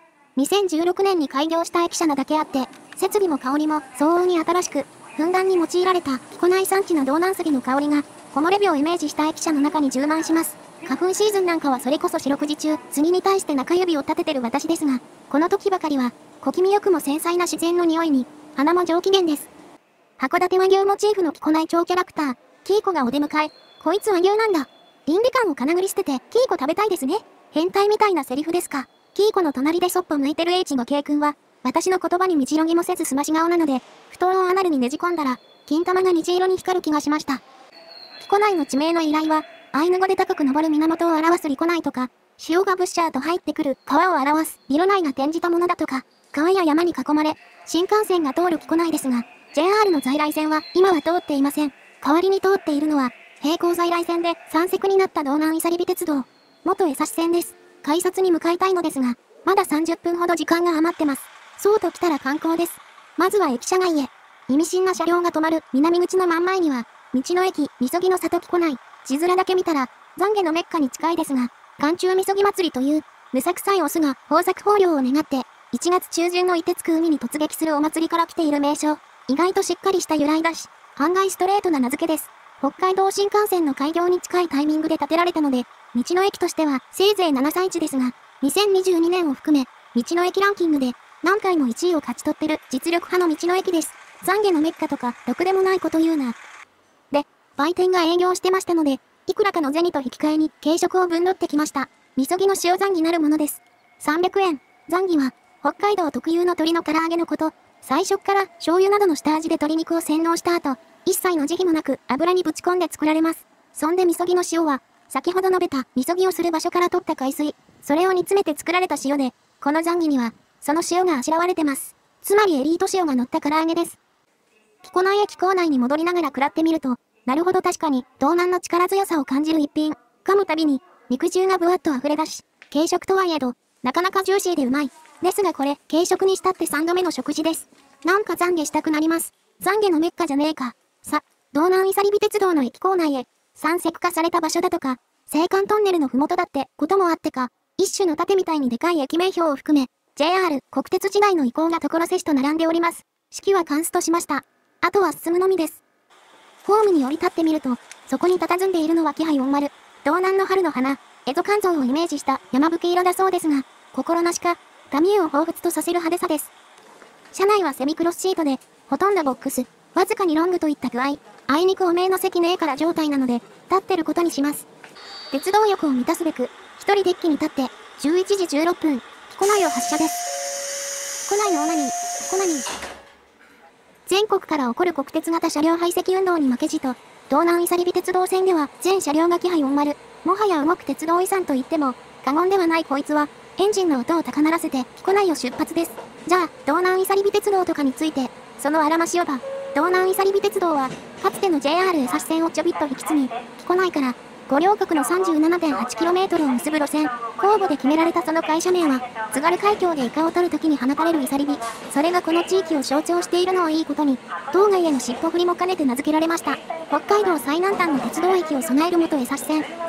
A: 。2016年に開業した駅舎なだけあって、設備も香りも相応に新しく、ふんだんに用いられた木古内産地の道南杉の香りが、木漏れ日をイメージした駅舎の中に充満します。花粉シーズンなんかはそれこそ四六時中、杉に対して中指を立ててる私ですが、この時ばかりは、小気味よくも繊細な自然の匂いに、鼻も上機嫌です。函館和牛モチーフの木古内町キャラクター、キーコがお出迎え、こいつ和牛なんだ。倫理観をかなぐり捨てて、キーコ食べたいですね。変態みたいなセリフですか。キーコの隣でそっぽ向いてる H の K 君は、私の言葉にみじろぎもせずすまし顔なので、布団をアナルにねじ込んだら、金玉が虹色に光る気がしました。木古内の地名の由来は、アイヌ語で高く登る源を表すリコ内とか、潮がブッシャーと入ってくる川を表すビロ内が転じたものだとか、川や山に囲まれ、新幹線が通る木古内ですが、JR の在来線は今は通っていません。代わりに通っているのは、並行在来線で山積になった道南いさりび鉄道。元江差線です。改札に向かいたいのですが、まだ30分ほど時間が余ってます。そうと来たら観光です。まずは駅舎街へ。意味深な車両が止まる南口の真ん前には、道の駅、みそぎの里木古内。字面だけ見たら、懺悔のメッカに近いですが、寒中みそぎ祭りという、むさくさいオスが豊作豊漁を願って、1月中旬の凍てつく海に突撃するお祭りから来ている名称。意外としっかりした由来だし、案外ストレートな名付けです。北海道新幹線の開業に近いタイミングで建てられたので、道の駅としてはせいぜい7歳地ですが、2022年を含め、道の駅ランキングで何回も1位を勝ち取ってる実力派の道の駅です。懺悔のメッカとか、ろくでもないこと言うな。で、売店が営業してましたので、いくらかの銭と引き換えに軽食をぶんどってきました。みそぎの塩ザンギなるものです。300円。ザンギは、北海道特有の鶏の唐揚げのこと。最初から醤油などの下味で鶏肉を洗脳した後、一切の慈悲もなく油にぶち込んで作られます。そんでみそぎの塩は、先ほど述べたみそぎをする場所から取った海水、それを煮詰めて作られた塩で、このザンギには、その塩があしらわれてます。つまりエリート塩が乗った唐揚げです。木古内駅構内に戻りながら食らってみると、なるほど確かに道南の力強さを感じる一品。噛むたびに、肉汁がぶわっと溢れ出し、軽食とはいえど、なかなかジューシーでうまい。ですがこれ、軽食にしたって3度目の食事です。なんか懺悔したくなります。懺悔のメッカじゃねえか。さ、道南いさりび鉄道の駅構内へ、山石化された場所だとか、青函トンネルのふもとだってこともあってか、一種の盾みたいにでかい駅名標を含め、JR 国鉄時代の遺構が所瀬市と並んでおります。式はカンストしました。あとは進むのみです。ホームに降り立ってみると、そこに佇んでいるのは気配40。道南の春の花、蝦夷肝臓をイメージした山吹色だそうですが、心なしか、民へを彷彿とさせる派手さです。車内はセミクロスシートで、ほとんどボックス、わずかにロングといった具合、あいにくおめえの席ねえから状態なので、立ってることにします。鉄道欲を満たすべく、一人デッキに立って、11時16分、木古内を発車です。木古内のオナニー、木古内。全国から起こる国鉄型車両排斥運動に負けじと、道南いさりび鉄道線では全車両が気配40。もはや動く鉄道遺産と言っても、過言ではないこいつは、エンジンの音を高鳴らせて木古内を出発です。じゃあ、道南いさりび鉄道とかについて、そのあらましをば、道南いさりび鉄道は、かつての JR 江差線をちょびっと引き継ぎ、木古内から、五稜郭の 37.8km を結ぶ路線、公募で決められたその会社名は、津軽海峡でイカを取るときに放たれるいさりび。それがこの地域を象徴しているのをいいことに、当該への尻尾振りも兼ねて名付けられました。北海道最南端の鉄道駅を備える元江差線。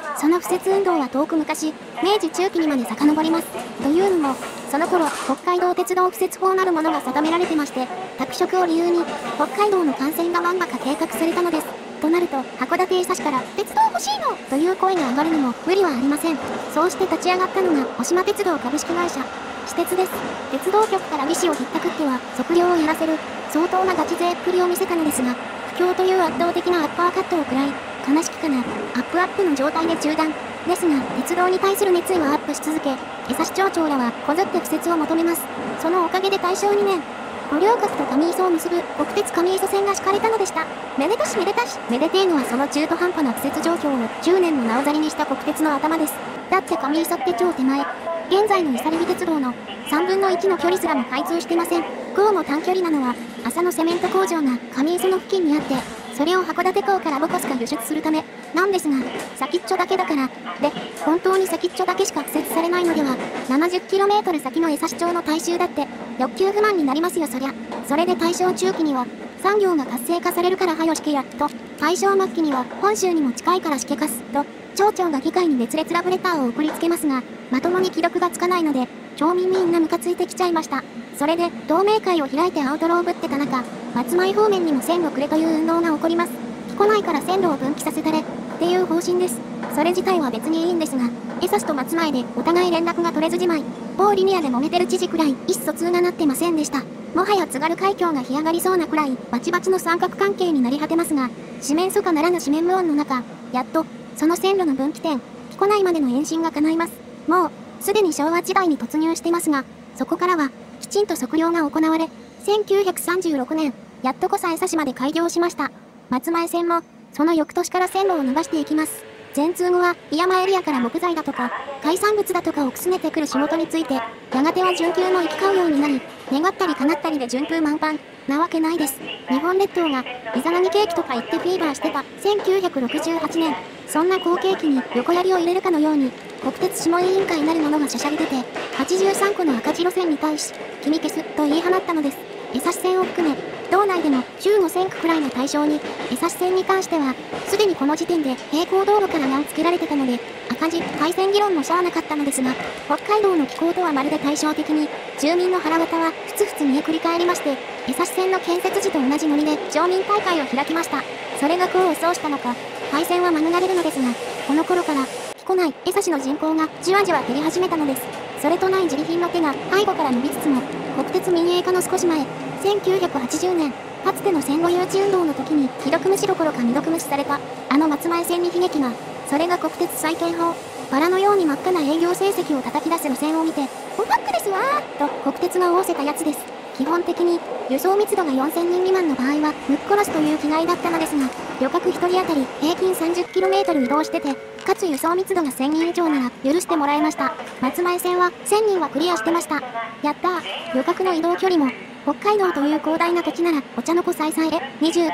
A: その敷設運動は遠く昔、明治中期にまで遡ります。というのも、その頃、北海道鉄道敷設法なるものが定められてまして、拓殖を理由に、北海道の幹線が万馬か計画されたのです。となると、函館江差から、鉄道欲しいのという声が上がるのも無理はありません。そうして立ち上がったのが、渡島鉄道株式会社。私鉄です。鉄道局から利子をひったくっては、測量をやらせる、相当なガチ勢っぷりを見せたのですが、不況という圧倒的なアッパーカットを食らい、悲しきかな、アップの状態で中断。ですが、鉄道に対する熱意はアップし続け、江差町長らはこぞって敷設を求めます。そのおかげで大正2年、五稜郭と上磯を結ぶ国鉄上磯線が敷かれたのでした。めでたしめでたし。めでてえのはその中途半端な敷設状況を10年もなおざりにした国鉄の頭です。だって上磯って超手前。現在の伊佐リビ鉄道の3分の1の距離すらも開通してません。こうも短距離なのは、浅野セメント工場が上磯の付近にあって、それを函館港からボコスか輸出するため、なんですが、先っちょだけだから、で、本当に先っちょだけしか敷設されないのでは、70km 先の江差町の大衆だって、欲求不満になりますよそりゃ。それで大正中期には、産業が活性化されるからはよしけや、と、大正末期には本州にも近いからしけかす、と、町長が議会に熱烈ラブレターを送りつけますが、まともに既読がつかないので、町民みんなムカついてきちゃいました。それで、同盟会を開いてアウトローぶってた中、松前方面にも線路くれという運動が起こります。来ないから線路を分岐させたれ、っていう方針です。それ自体は別にいいんですが、江差と松前でお互い連絡が取れずじまい、某リニアで揉めてる知事くらい意思疎通がなってませんでした。もはや津軽海峡が干上がりそうなくらいバチバチの三角関係になり果てますが、四面楚歌ならぬ四面無音の中、やっと、その線路の分岐点、木古内までの延伸が叶います。もう、すでに昭和時代に突入してますが、そこからは、きちんと測量が行われ、1936年、やっとこさ江差まで開業しました。松前線も、その翌年から線路を伸ばしていきます。全通後は、檜山エリアから木材だとか、海産物だとかをくすねてくる仕事について、やがては準急の行き交うようになり、願ったり叶ったりで順風満帆、なわけないです。日本列島が、イザナギ景気とか言ってフィーバーしてた、1968年、そんな好景気に横槍を入れるかのように、国鉄諮問委員会なるものがしゃしゃり出て、83個の赤字路線に対し、君消すと言い放ったのです。江差線を含め、道内でも15線区くらいの対象に、江差線に関しては、すでにこの時点で並行道路から名を付けられてたので、赤字、改線議論もしゃあなかったのですが、北海道の気候とはまるで対照的に、住民の腹渡はふつふつ見えくり返りまして、江差線の建設時と同じノリで町民大会を開きました。それが功を奏したのか、改線は免れるのですが、この頃から、木古内、江差の人口がじわじわ減り始めたのです。それとない自利品の手が背後から伸びつつも、国鉄民営化の少し前、1980年、かつての戦後誘致運動の時に、既読無視どころか未読無視された、あの松前線に悲劇が、それが国鉄再建法、バラのように真っ赤な営業成績を叩き出す路線を見て、オパックですわーと国鉄が仰せたやつです。基本的に、輸送密度が4000人未満の場合は、ぶっ殺すという気概だったのですが、旅客1人当たり平均 30km 移動してて、かつ輸送密度が1000人以上なら許してもらえました。松前線は1000人はクリアしてました。やったー。旅客の移動距離も、北海道という広大な土地なら、お茶の子さいさいへ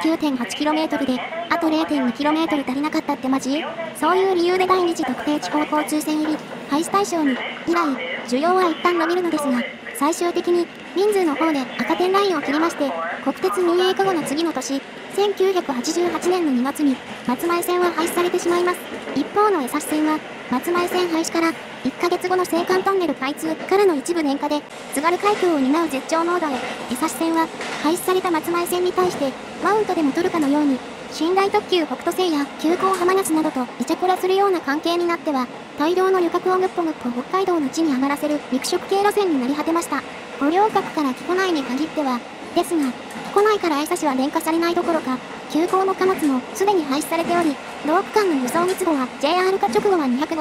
A: 29.8km で、あと 0.2km 足りなかったってマジ？そういう理由で第二次特定地方交通線入り、廃止対象に、以来、需要は一旦伸びるのですが、最終的に、人数の方で赤点ラインを切りまして、国鉄民営化後の次の年、1988年の2月に、松前線は廃止されてしまいます。一方の江差線は、松前線廃止から、1ヶ月後の青函トンネル開通からの一部電化で、津軽海峡を担う絶頂モードへ、江差線は、廃止された松前線に対して、マウントでも取るかのように、寝台特急北斗星や急行浜松などとイチャコラするような関係になっては、大量の旅客をぐっぽぐっぽ北海道の地に上がらせる肉食系路線になり果てました。五稜郭から木古内に限っては、ですが、木古内から江差は電化されないどころか、急行の貨物もすでに廃止されており、同区間の輸送密度は JR 化直後は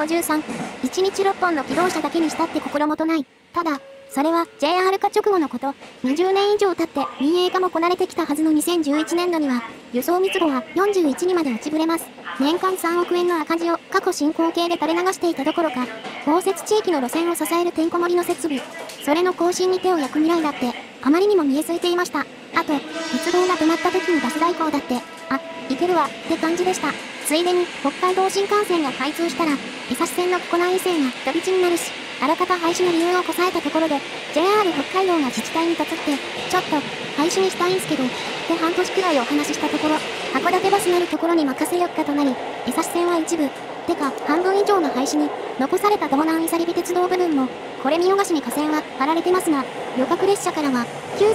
A: 253、1日6本の機動車だけにしたって心もとない。ただ、それは JR 化直後のこと、20年以上経って民営化もこなれてきたはずの2011年度には、輸送密度は41にまで落ちぶれます。年間3億円の赤字を過去進行形で垂れ流していたどころか、豪雪地域の路線を支えるてんこ盛りの設備、それの更新に手を焼く未来だって、あまりにも見えすいていました。あと、鉄道が止まった時にバス代行だって、あ、いけるわ、って感じでした。ついでに、北海道新幹線が開通したら、江差線の木古内移生が飛び地になるし、あらかた廃止の理由をこさえたところで、JR 北海道が自治体にたつって、ちょっと、廃止にしたいんすけど、って半年くらいお話ししたところ、函館バスなるところに任せよっかとなり、江差線は一部、 てか、半分以上の廃止に、残された道南いさりび鉄道部分も、これ見逃しに架線は張られてますが、旅客列車からは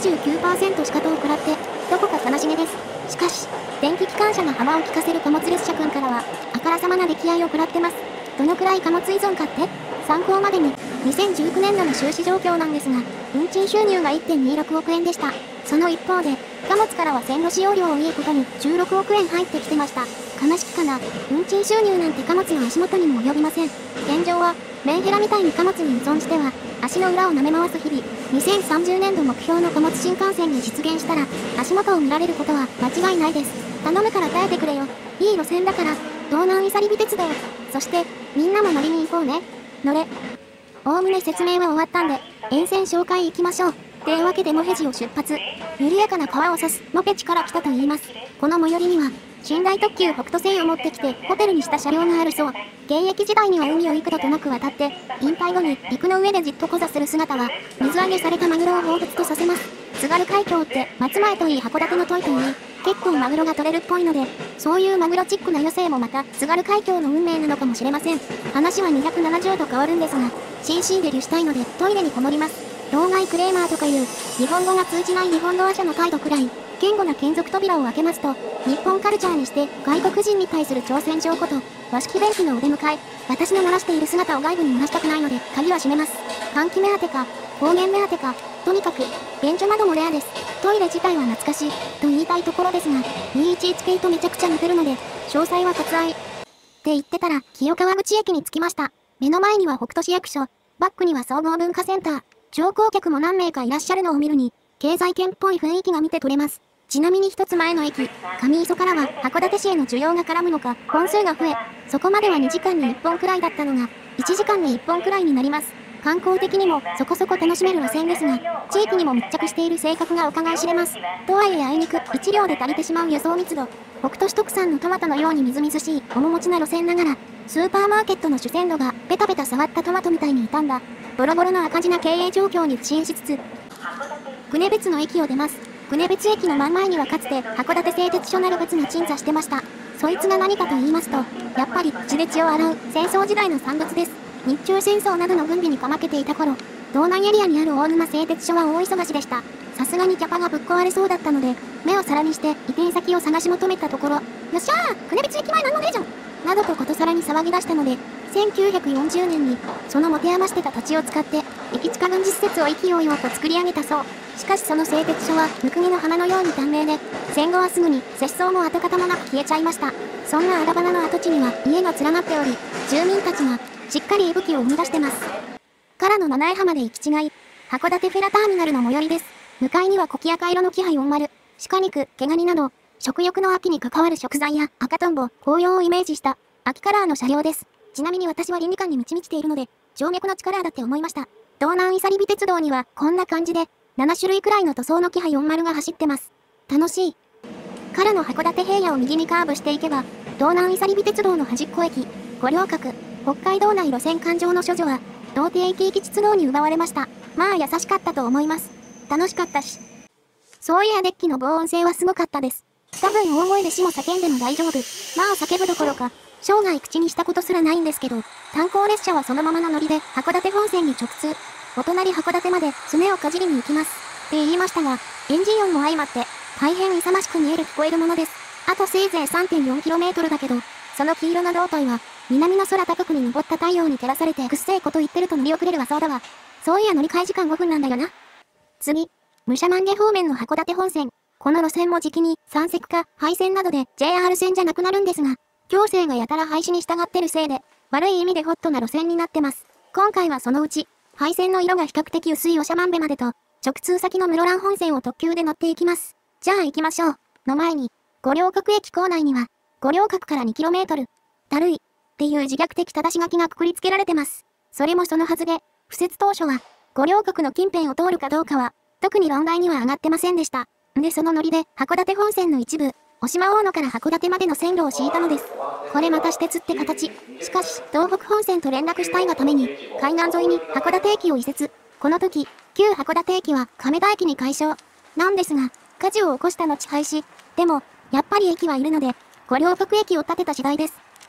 A: 99% しかと食らって、どこか悲しげです。しかし、電気機関車が幅を利かせる貨物列車くんからは、あからさまな溺愛を食らってます。どのくらい貨物依存かって？参考までに、2019年度の収支状況なんですが、運賃収入が 1.26 億円でした。その一方で、貨物からは線路使用料をいいことに16億円入ってきてました。悲しきかな。運賃収入なんて貨物の足元にも及びません。現状は、メンヘラみたいに貨物に依存しては、足の裏を舐め回す日々。2030年度目標の貨物新幹線が実現したら、足元を見られることは間違いないです。頼むから耐えてくれよ。いい路線だから、道南いさりび鉄道。そして、みんなも乗りに行こうね。乗れ。おおむね説明は終わったんで、沿線紹介行きましょう。ってわけでモヘジを出発。緩やかな川を指すモペチから来たと言います。この最寄りには、寝台特急北斗星を持ってきてホテルにした車両があるそう。現役時代には海を幾度となく渡って、引退後に陸の上でじっとこ座する姿は、水揚げされたマグロを彷彿とさせます。津軽海峡って松前といい函館の問いといい、結構マグロが取れるっぽいので、そういうマグロチックな余生もまた津軽海峡の運命なのかもしれません。話は270度変わるんですが、CC デビューしたいのでトイレにこもります。老害クレーマーとかいう、日本語が通じない日本語話者の態度くらい、堅固な金属扉を開けますと、日本カルチャーにして外国人に対する挑戦状こと、和式便器のお出迎え、私の漏らしている姿を外部に漏らしたくないので、鍵は閉めます。換気目当てか、方言目当てか、とにかく、便所窓もレアです。トイレ自体は懐かしい、と言いたいところですが、211系とめちゃくちゃ似てるので、詳細は割愛。って言ってたら、清川口駅に着きました。目の前には北斗市役所、バックには総合文化センター、乗降客も何名かいらっしゃるのを見るに、経済圏っぽい雰囲気が見て取れます。ちなみに一つ前の駅、上磯からは函館市への需要が絡むのか、本数が増え、そこまでは2時間に1本くらいだったのが、1時間に1本くらいになります。観光的にもそこそこ楽しめる路線ですが、地域にも密着している性格が伺い知れます。とはいえあいにく1両で足りてしまう輸送密度。北斗市特産のトマトのようにみずみずしい面持ちな路線ながら、スーパーマーケットの主線路がペタペタ触ったトマトみたいに傷んだ、ボロボロの赤字な経営状況に不審しつつ、国別の駅を出ます。国別駅の真ん前にはかつて函館製鉄所なる別が鎮座してました。そいつが何かと言いますと、やっぱり血で血を洗う戦争時代の産物です。日中戦争などの軍備にかまけていた頃、道南エリアにある大沼製鉄所は大忙しでした。さすがにキャパがぶっ壊れそうだったので、目を皿にして移転先を探し求めたところ、よっしゃー国別駅前なんもねえじゃんなどとことさらに騒ぎ出したので、1940年に、その持て余してた土地を使って、駅地下軍事施設を意気揚々と作り上げたそう。しかしその製鉄所は、むくみの花のように短命で、戦後はすぐに、節操も跡形もなく消えちゃいました。そんな荒花の跡地には家が連なっており、住民たちが、しっかり息吹を生み出してます。からの七重浜で行き違い、函館フェラターミナルの最寄りです。向かいにはコキアカ色の気配40、鹿肉、毛ガニなど、食欲の秋に関わる食材や赤とんぼ、紅葉をイメージした秋カラーの車両です。ちなみに私は倫理観に満ち満ちているので、静脈の力だって思いました。道南いさりび鉄道にはこんな感じで、7種類くらいの塗装の気配40が走ってます。楽しい。からの函館平野を右にカーブしていけば、道南いさりび鉄道の端っこ駅、五稜郭、北海道内路線環状の処女は、童貞駅行き鉄道に奪われました。まあ優しかったと思います。楽しかったし。そういやデッキの防音性はすごかったです。多分大声で死も叫んでも大丈夫。まあ叫ぶどころか、生涯口にしたことすらないんですけど、炭鉱列車はそのままの乗りで函館本線に直通。お隣函館まで爪をかじりに行きます。って言いましたが、エンジン音も相まって、大変勇ましく見える聞こえるものです。あとせいぜい 3.4km だけど、その黄色の胴体は、南の空高くに昇った太陽に照らされてくっせえこと言ってると乗り遅れるわそうだわ。そういや乗り換え時間5分なんだよな。次、武者万華方面の函館本線。この路線も時期に山積化、廃線などで JR 線じゃなくなるんですが、行政がやたら廃止に従ってるせいで、悪い意味でホットな路線になってます。今回はそのうち、廃線の色が比較的薄い長万部までと、直通先の室蘭本線を特急で乗っていきます。じゃあ行きましょう。の前に、五稜郭駅構内には、五稜郭から 2km、だるい、っていう自虐的正し書きがくくりつけられてます。それもそのはずで、敷設当初は、五稜郭の近辺を通るかどうかは、特に論題には上がってませんでした。で、そのノリで、函館本線の一部、渡島大野から函館までの線路を敷いたのです。これまた私鉄って形。しかし、東北本線と連絡したいがために、海岸沿いに函館駅を移設。この時、旧函館駅は亀田駅に改称。なんですが、火事を起こした後廃止。でも、やっぱり駅はいるので、五稜郭駅を建てた次第です。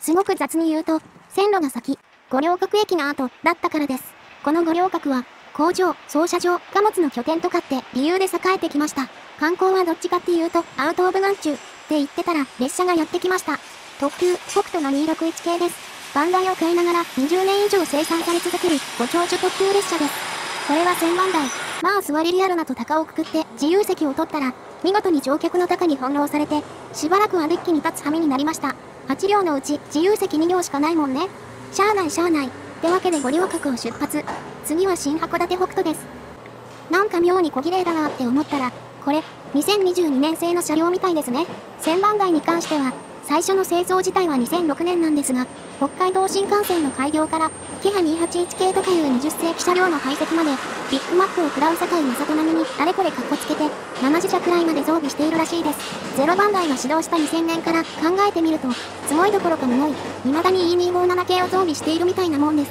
A: すごく雑に言うと、線路が先、五稜郭駅が後だったからです。この五稜郭は、工場、操車場、貨物の拠点とかって理由で栄えてきました。観光はどっちかっていうと、アウトオブ眼中って言ってたら列車がやってきました。特急、北斗の261系です。番台を変えながら20年以上生産され続けるご長寿特急列車です。これは1000番台。まあ座れるやろなと鷹をくくって自由席を取ったら、見事に乗客の鷹に翻弄されて、しばらくはデッキに立つ羽目になりました。8両のうち自由席2両しかないもんね。しゃあないしゃあない。ってわけで五稜郭を出発。次は新函館北斗です。なんか妙に小綺麗だなって思ったら、これ、2022年製の車両みたいですね。1000番台に関しては、最初の製造自体は2006年なんですが、北海道新幹線の開業から、キハ281系とかいう20世紀車両の排斥まで、ビッグマックを食らう境の里並みにあれこれかっこつけて、7自社くらいまで増備しているらしいです。0番台が始動した2000年から考えてみると、すごいどころかむごい、未だに E257 系を増備しているみたいなもんです。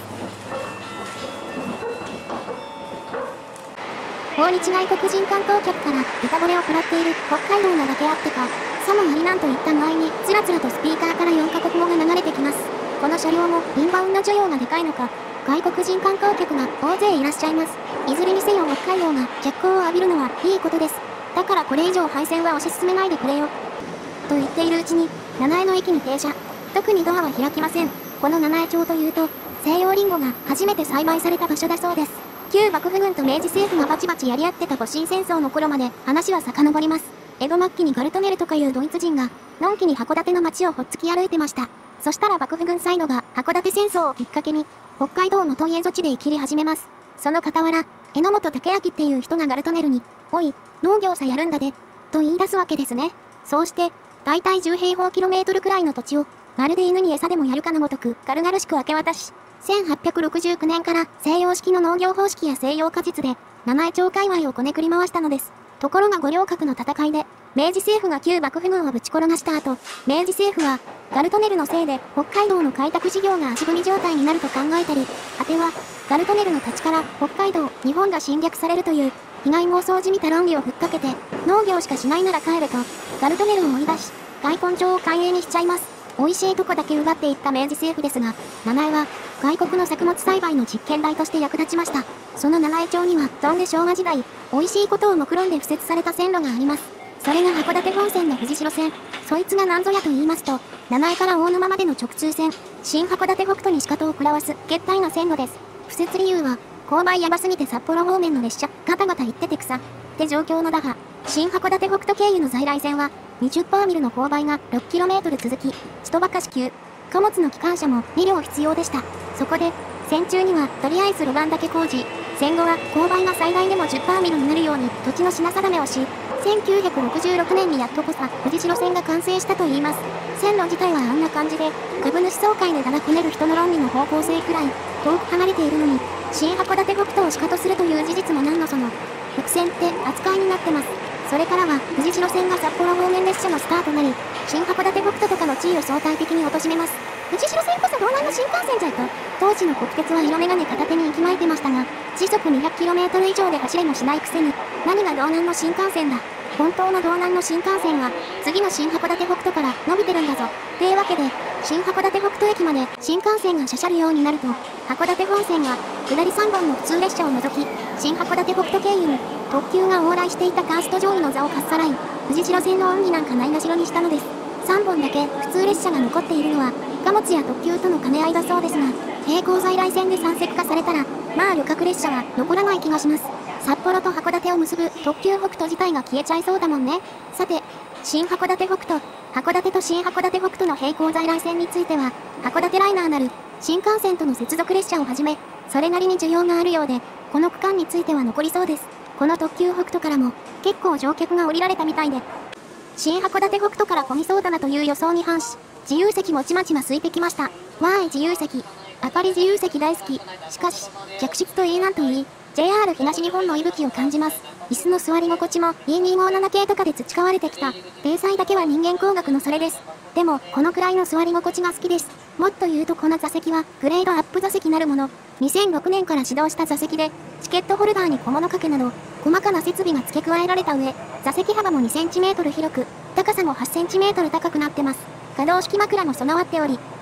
A: 訪日外国人観光客から歌惚れを食らっている北海道なだけあってか、さもありなんといった具合につらつらとスピーカーから4カ国語が流れてきます。この車両もインバウンド需要がでかいのか、外国人観光客が大勢いらっしゃいます。いずれにせよ北海道が脚光を浴びるのはいいことです。だからこれ以上廃線は推し進めないでくれよ。と言っているうちに、七重の駅に停車。特にドアは開きません。この七重町というと、西洋リンゴが初めて栽培された場所だそうです。旧幕府軍と明治政府がバチバチやり合ってた戊辰戦争の頃まで話は遡ります。江戸末期にガルトネルとかいうドイツ人が、のんきに函館の街をほっつき歩いてました。そしたら幕府軍サイドが函館戦争をきっかけに、北海道の東映土地で生きり始めます。その傍ら、榎本武明っていう人がガルトネルに、おい、農業さやるんだで、と言い出すわけですね。そうして、だいたい10平方キロメートルくらいの土地を、まるで犬に餌でもやるかのごとく軽々しく明け渡し、1869年から西洋式の農業方式や西洋果実で、七重町界隈をこねくり回したのです。ところが五稜郭の戦いで、明治政府が旧幕府軍をぶち転がした後、明治政府は、ガルトネルのせいで北海道の開拓事業が足踏み状態になると考えたり、果ては、ガルトネルの土地から北海道、日本が侵略されるという、被害妄想じみた論理をふっかけて、農業しかしないなら帰ると、ガルトネルを追い出し、開墾町を官営にしちゃいます。美味しいとこだけ奪っていった明治政府ですが、七重は、外国の作物栽培の実験台として役立ちました。その七重町には、そんで昭和時代、美味しいことを目論んで敷設された線路があります。それが函館本線の藤代線。そいつが何ぞやと言いますと、七重から大沼までの直通線、新函館北斗に仕方を食らわす、決体な線路です。敷設理由は、勾配やばすぎて札幌方面の列車、ガタガタ行ってて草、って状況のだが、新函館北斗経由の在来線は、20パーミルの勾配が 6km 続き、千鳥橋急。貨物の機関車も2両必要でした。そこで、戦中にはとりあえず路盤だけ工事、戦後は勾配が最大でも10パーミルになるように土地の品定めをし、1966年にやっとこさ藤代線が完成したといいます。線路自体はあんな感じで、株主総会でだだこねる人の論理の方向性くらい遠く離れているのに、新函館北斗をしかとするという事実も何のその、伏線って扱いになってます。それからは藤代線が札幌方面列車のスターとなり、新函館北斗とかの地位を相対的に貶めます。藤代線こそ道南の新幹線じゃと、当時の国鉄は色眼鏡片手に息巻いてましたが、時速 200km 以上で走れもしないくせに、何が道南の新幹線だ。本当の道南の新幹線は、次の新函館北斗から伸びてるんだぞ。ってわけで、新函館北斗駅まで新幹線がしゃしゃるようになると、函館本線は、下り3本の普通列車を除き、新函館北斗経由に、特急が往来していたカースト上位の座をかっさらい、藤代線の恩義なんかないがしろにしたのです。3本だけ普通列車が残っているのは、貨物や特急との兼ね合いだそうですが、並行在来線で山積化されたら、まあ旅客列車は残らない気がします。札幌と函館を結ぶ特急北斗自体が消えちゃいそうだもんね。さて、新函館北斗、函館と新函館北斗の並行在来線については、函館ライナーなる新幹線との接続列車をはじめ、それなりに需要があるようで、この区間については残りそうです。この特急北斗からも、結構乗客が降りられたみたいで、新函館北斗から混みそうだなという予想に反し、自由席もちまちま空いてきました。わーい自由席。あかり自由席大好き。しかし、客室といいなんといい、JR 東日本の息吹を感じます。椅子の座り心地も E257 系とかで培われてきた。体裁だけは人間工学のそれです。でも、このくらいの座り心地が好きです。もっと言うとこの座席は、グレードアップ座席なるもの。2006年から始動した座席で、チケットホルダーに小物掛けなど、細かな設備が付け加えられた上、座席幅も 2cm 広く、高さも 8cm 高くなってます。可動式枕も備わっており、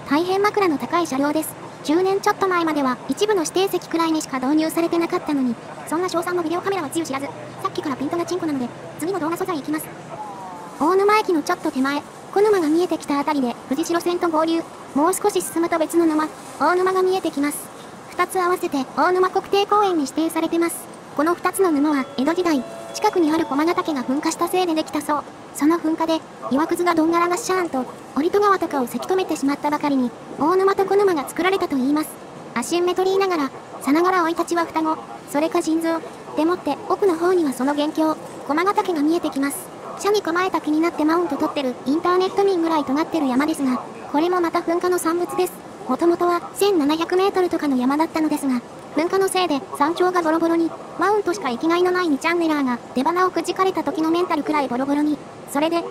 A: 大変枕の高い車両です。10年ちょっと前までは一部の指定席くらいにしか導入されてなかったのに、そんな賞賛のビデオカメラはつゆ知らず、さっきからピントがチンコなので、次の動画素材行きます。大沼駅のちょっと手前、小沼が見えてきたあたりで藤代線と合流。もう少し進むと別の沼、大沼が見えてきます。2つ合わせて大沼国定公園に指定されてます。この2つの沼は江戸時代、近くにある駒ヶ岳が噴火したせいでできたそう。その噴火で、岩くずがどんがらがっしゃーんと、折戸川とかをせき止めてしまったばかりに、大沼と小沼が作られたといいます。アシンメトリーながら、さながら生い立ちは双子、それか腎臓。でもって奥の方にはその元凶、駒ヶ岳が見えてきます。車に構えた気になってマウント取ってるインターネット民ぐらい尖ってる山ですが、これもまた噴火の産物です。もともとは1700メートルとかの山だったのですが、噴火のせいで山頂がボロボロに、マウントしか生きがいのない2チャンネラーが出鼻をくじかれた時のメンタルくらいボロボロに、それで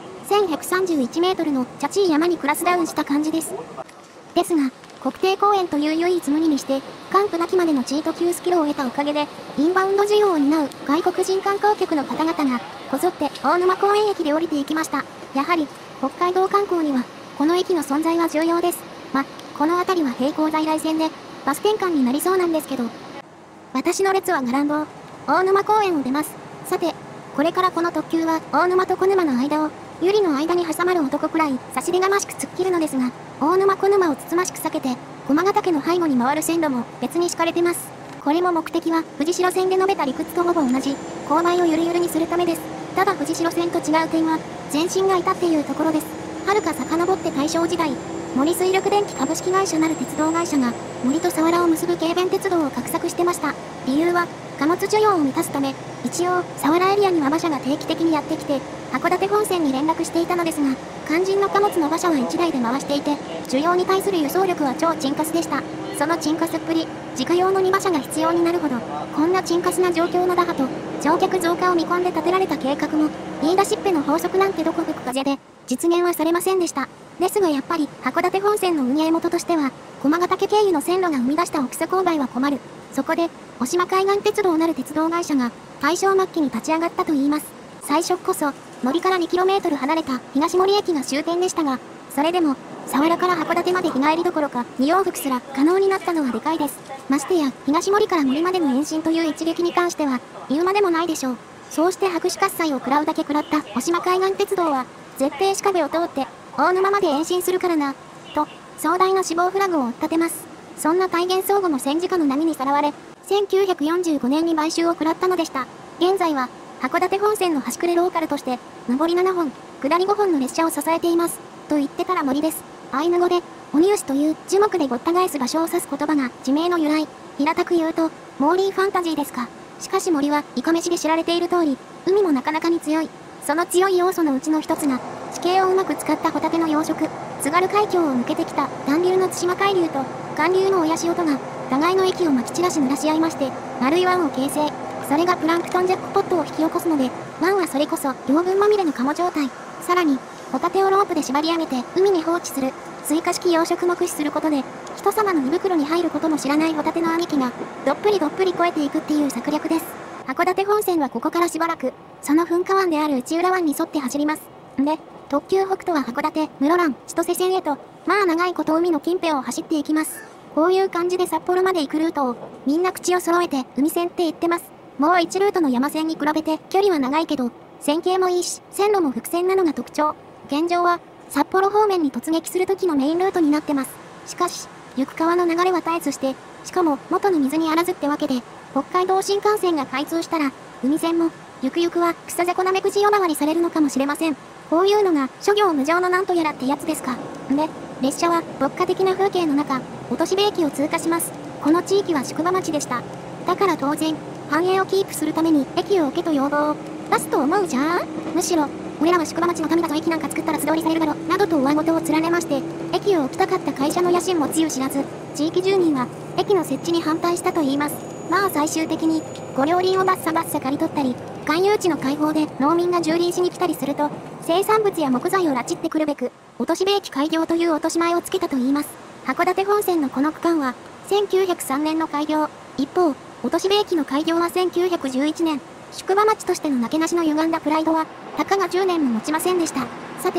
A: 1131メートルのチャチい山にクラスダウンした感じです。ですが、国定公園という唯一無二にして、完膚なきまでのチート級スキルを得たおかげで、インバウンド需要を担う外国人観光客の方々が、こぞって大沼公園駅で降りていきました。やはり、北海道観光には、この駅の存在は重要です。この辺りは並行在来線で、バス転換になりそうなんですけど。私の列は並んぼう、大沼公園を出ます。さて、これからこの特急は大沼と小沼の間を、百合の間に挟まる男くらい差し出がましく突っ切るのですが、大沼小沼をつつましく避けて、駒ヶ岳の背後に回る線路も別に敷かれてます。これも目的は藤代線で述べた理屈とほぼ同じ、勾配をゆるゆるにするためです。ただ藤代線と違う点は、前身がいたっていうところです。遥か遡って大正時代、森水力電機株式会社なる鉄道会社が、森と佐原を結ぶ軽便鉄道を画策してました。理由は、貨物需要を満たすため、一応、佐原エリアには馬車が定期的にやってきて、函館本線に連絡していたのですが、肝心の貨物の馬車は1台で回していて、需要に対する輸送力は超沈カスでした。その沈カスっぷり、自家用の2馬車が必要になるほど、こんな沈カスな状況の打破と、乗客増加を見込んで立てられた計画も、言い出しっぺの法則なんてどこ吹く風で、実現はされませんでした。ですがやっぱり、函館本線の運営元としては、駒ヶ岳経由の線路が生み出した奥瀬勾配は困る。そこで、渡島海岸鉄道なる鉄道会社が、大正末期に立ち上がったといいます。最初こそ、森から 2km 離れた東森駅が終点でしたが、それでも、佐原から函館まで日帰りどころか2往復すら可能になったのはでかいです。ましてや、東森から森までの延伸という一撃に関しては、言うまでもないでしょう。そうして白紙喝采を食らうだけ食らった渡島海岸鉄道は、絶対鹿部を通って、大沼まで延伸するからな、と、壮大な死亡フラグを立てます。そんな体現相互の戦時下の波にさらわれ、1945年に買収を食らったのでした。現在は、函館本線の端くれローカルとして、上り7本、下り5本の列車を支えています。と言ってたら森です。アイヌ語で、鬼牛という樹木でごった返す場所を指す言葉が地名の由来。平たく言うと、モーリーファンタジーですか。しかし森はイカメシで知られている通り、海もなかなかに強い。その強い要素のうちの一つが、地形をうまく使ったホタテの養殖。津軽海峡を抜けてきた暖流の対馬海流と寒流の親潮とが、互いの息をまき散らし濡らし合いまして、丸い湾を形成。それがプランクトンジャックポットを引き起こすので、湾はそれこそ養分まみれのカモ状態。さらに、ホタテをロープで縛り上げて海に放置する、追加式養殖も駆使することで、人様の胃袋に入ることも知らないホタテの兄貴が、どっぷりどっぷり超えていくっていう策略です。函館本線はここからしばらく、その噴火湾である内浦湾に沿って走ります。んで、特急北斗は函館、室蘭、千歳線へと、まあ長いこと海の近辺を走っていきます。こういう感じで札幌まで行くルートを、みんな口を揃えて海線って言ってます。もう1ルートの山線に比べて距離は長いけど、線形もいいし、線路も複線なのが特徴。現状は、札幌方面に突撃する時のメインルートになってます。しかし、行く川の流れは絶えずして、しかも元の水にあらずってわけで、北海道新幹線が開通したら、海線も、ゆくゆくは草瀬なめくじ呼ばわりされるのかもしれません。こういうのが諸行無常のなんとやらってやつですか。んで、列車は牧歌的な風景の中、落部駅を通過します。この地域は宿場町でした。だから当然、繁栄をキープするために駅を置けと要望を出すと思うじゃん。むしろ、俺らは宿場町のためだぞ駅なんか作ったら素通りされるだろ、などと上事を連ねまして、駅を置きたかった会社の野心もつゆ知らず、地域住民は、駅の設置に反対したと言います。まあ最終的に、御両林をバッサバッサ刈り取ったり、官有地の開放で農民が蹂躙しに来たりすると、生産物や木材を拉致ってくるべく、落部駅開業という落とし前をつけたと言います。函館本線のこの区間は、1903年の開業。一方、落部駅の開業は1911年。宿場町としてのなけなしの歪んだプライドは、たかが10年も持ちませんでした。さて、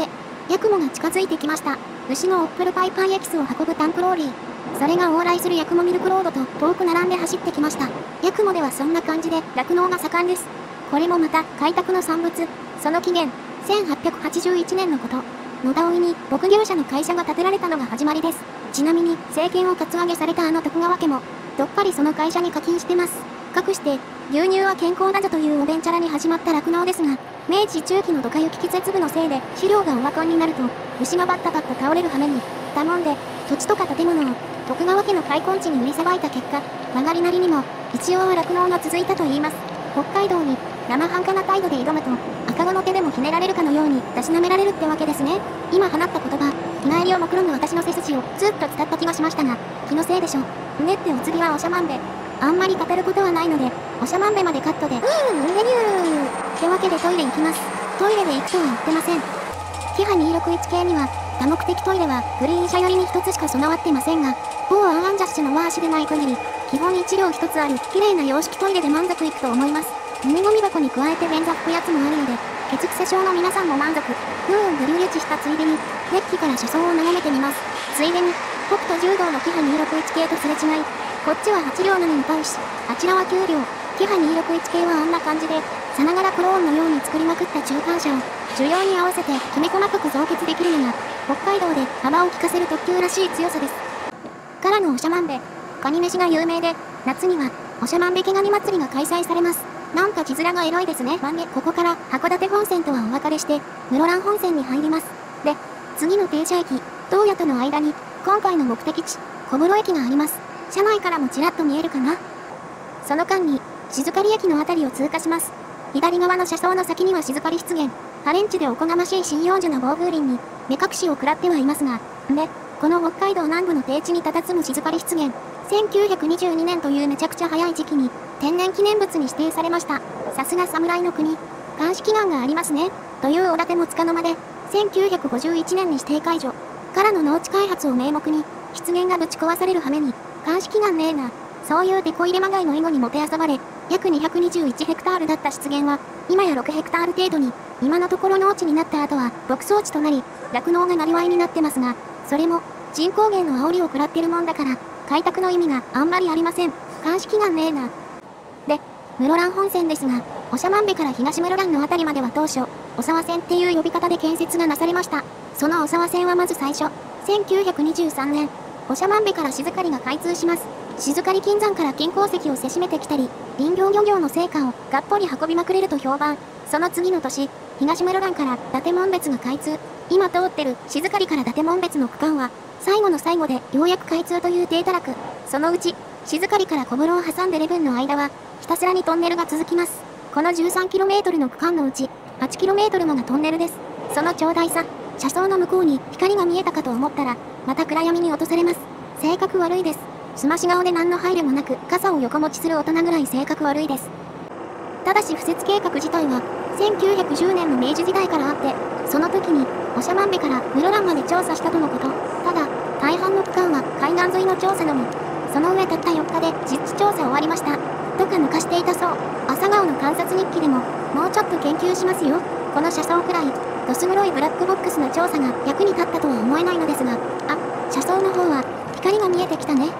A: ヤクモが近づいてきました。牛のオップルパイパンエキスを運ぶタンクローリー。それが往来するヤクモミルクロードと遠く並んで走ってきました。ヤクモではそんな感じで酪農が盛んです。これもまた開拓の産物。その起源、1881年のこと。野田荻に牧業者の会社が建てられたのが始まりです。ちなみに政権をカツアゲされた徳川家もどっかりその会社に課金してます。かくして牛乳は健康だぞというおべんちゃらに始まった酪農ですが、明治中期のドカ雪季節部のせいで飼料がオワコンになると牛がバッタバッタ倒れる羽目に、頼んで土地とか建物を徳川家の開墾地に売りさばいた結果、曲がりなりにも一応は酪農が続いたと言います。北海道に生半可な態度で挑むと赤子の手でもひねられるかのようにたしなめられるってわけですね。今放った言葉、日帰りを目論む私の背筋をずっと伝った気がしましたが、気のせいでしょ。うねってお次はおしゃまんべ。あんまり語ることはないので、おしゃまんべまでカットで、メニューってわけでトイレ行きます。トイレで行くとは言ってません。キハ261系には、多目的トイレはグリーン車寄りに一つしか備わってませんが、某アンアンジャッシュのワーシでない限り、基本一両一つある綺麗な洋式トイレで満足いくと思います。海ゴミ箱に加えて便座拭くやつもあるので、血癖症の皆さんも満足。ブリュレチしたついでに、デッキから車窓を眺めてみます。ついでに、北斗10号のキハ261系とすれ違い、こっちは8両なのに対し、あちらは9両。キハ261系はあんな感じで、さながらクローンのように作りまくった中間車を、需要に合わせてきめ細かく増結できるのが、北海道で幅を利かせる特急らしい強さです。からのおしゃまんべ。カニ飯が有名で、夏には、おしゃまんべ毛ガニ祭りが開催されます。なんか字面がエロいですね。ここから函館本線とはお別れして、室蘭本線に入ります。で、次の停車駅、洞爺との間に、今回の目的地、小室駅があります。車内からもちらっと見えるかな。その間に、静狩駅のあたりを通過します。左側の車窓の先には静狩湿原。ハレンチでおこがましい針葉樹の暴風林に、目隠しを食らってはいますが、で、この北海道南部の低地に佇む静狩湿原。1922年というめちゃくちゃ早い時期に、天然記念物に指定されました。さすが侍の国。監視祈願がありますね。というおだてもつかの間で、1951年に指定解除。からの農地開発を名目に、湿原がぶち壊される羽目に、監視祈願ねえな。そういうデコ入れまがいの囲碁にもてあそばれ、約221ヘクタールだった湿原は、今や6ヘクタール程度に、今のところ農地になった後は、牧草地となり、酪農が生業になってますが、それも、人口減の煽りを食らってるもんだから、開拓の意味があんまりありません。監視祈願ねえな。で、室蘭本線ですが、長万部から東室蘭のあたりまでは当初、小沢線っていう呼び方で建設がなされました。その小沢線はまず最初、1923年、長万部から静狩が開通します。静狩金山から金鉱石をせしめてきたり、林業漁業の成果をがっぽり運びまくれると評判。その次の年、東室蘭から伊達門別が開通。今通ってる静狩から伊達門別の区間は、最後の最後でようやく開通という低たらく。そのうち、静狩から小室を挟んでレブンの間は、ひたすらにトンネルが続きます。この 13km の区間のうち、8km もがトンネルです。その長大さ、車窓の向こうに光が見えたかと思ったら、また暗闇に落とされます。性格悪いです。すまし顔で何の配慮もなく、傘を横持ちする大人ぐらい性格悪いです。ただし敷設計画自体は、1910年の明治時代からあって、その時に、長万部から室蘭まで調査したとのこと。ただ、大半の区間は海岸沿いの調査のみ。その上たった4日で実地調査終わりました。とか抜かしていたそう。朝顔の観察日記でも、もうちょっと研究しますよ。この車窓くらい、どす黒いブラックボックスの調査が役に立ったとは思えないのですが、あ、車窓の方は、光が見えてきたね。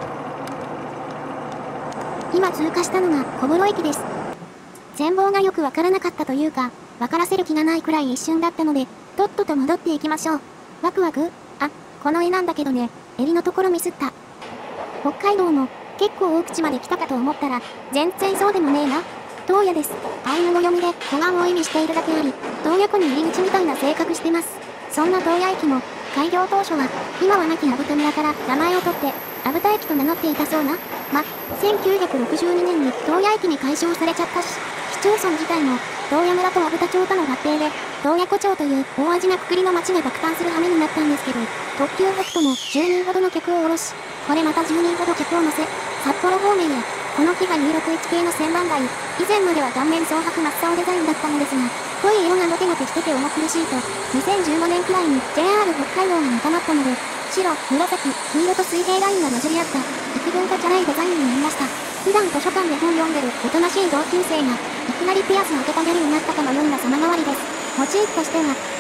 A: 今通過したのが小室駅です。全貌がよくわからなかったというか、わからせる気がないくらい一瞬だったので、とっとと戻っていきましょう。ワクワク？あ、この絵なんだけどね、襟のところミスった。北海道も結構大口まで来たかと思ったら、全然そうでもねえな。洞爺です。アイヌ語読みで湖岸を意味しているだけあり、洞爺湖に入り口みたいな性格してます。そんな洞爺駅も、開業当初は、今は亡き阿武田村から名前を取って、阿武田駅と名乗っていたそうな。1962年に洞爺駅に改称されちゃったし、市町村自体も、洞爺村と阿武田町との合併で、洞爺湖町という大味なくくりの町が爆誕する羽目になったんですけど、特急北斗も10人ほどの客を降ろし、これまた10人ほど客を乗せ、札幌方面へ、このキハ261系の旋盤台、以前までは顔面蒼白真っ青デザインだったのですが、濃い色がモテモテしてて重苦しいと、2015年くらいに JR 北海道が仲間ったので、白、紫、黄色と水平ラインが混じり合った、幾分かチャラいデザインになりました。普段図書館で本読んでるおとなしい同級生が、いきなりピアスの開けたギャルになったかのような様変わりです。モチーフとしては、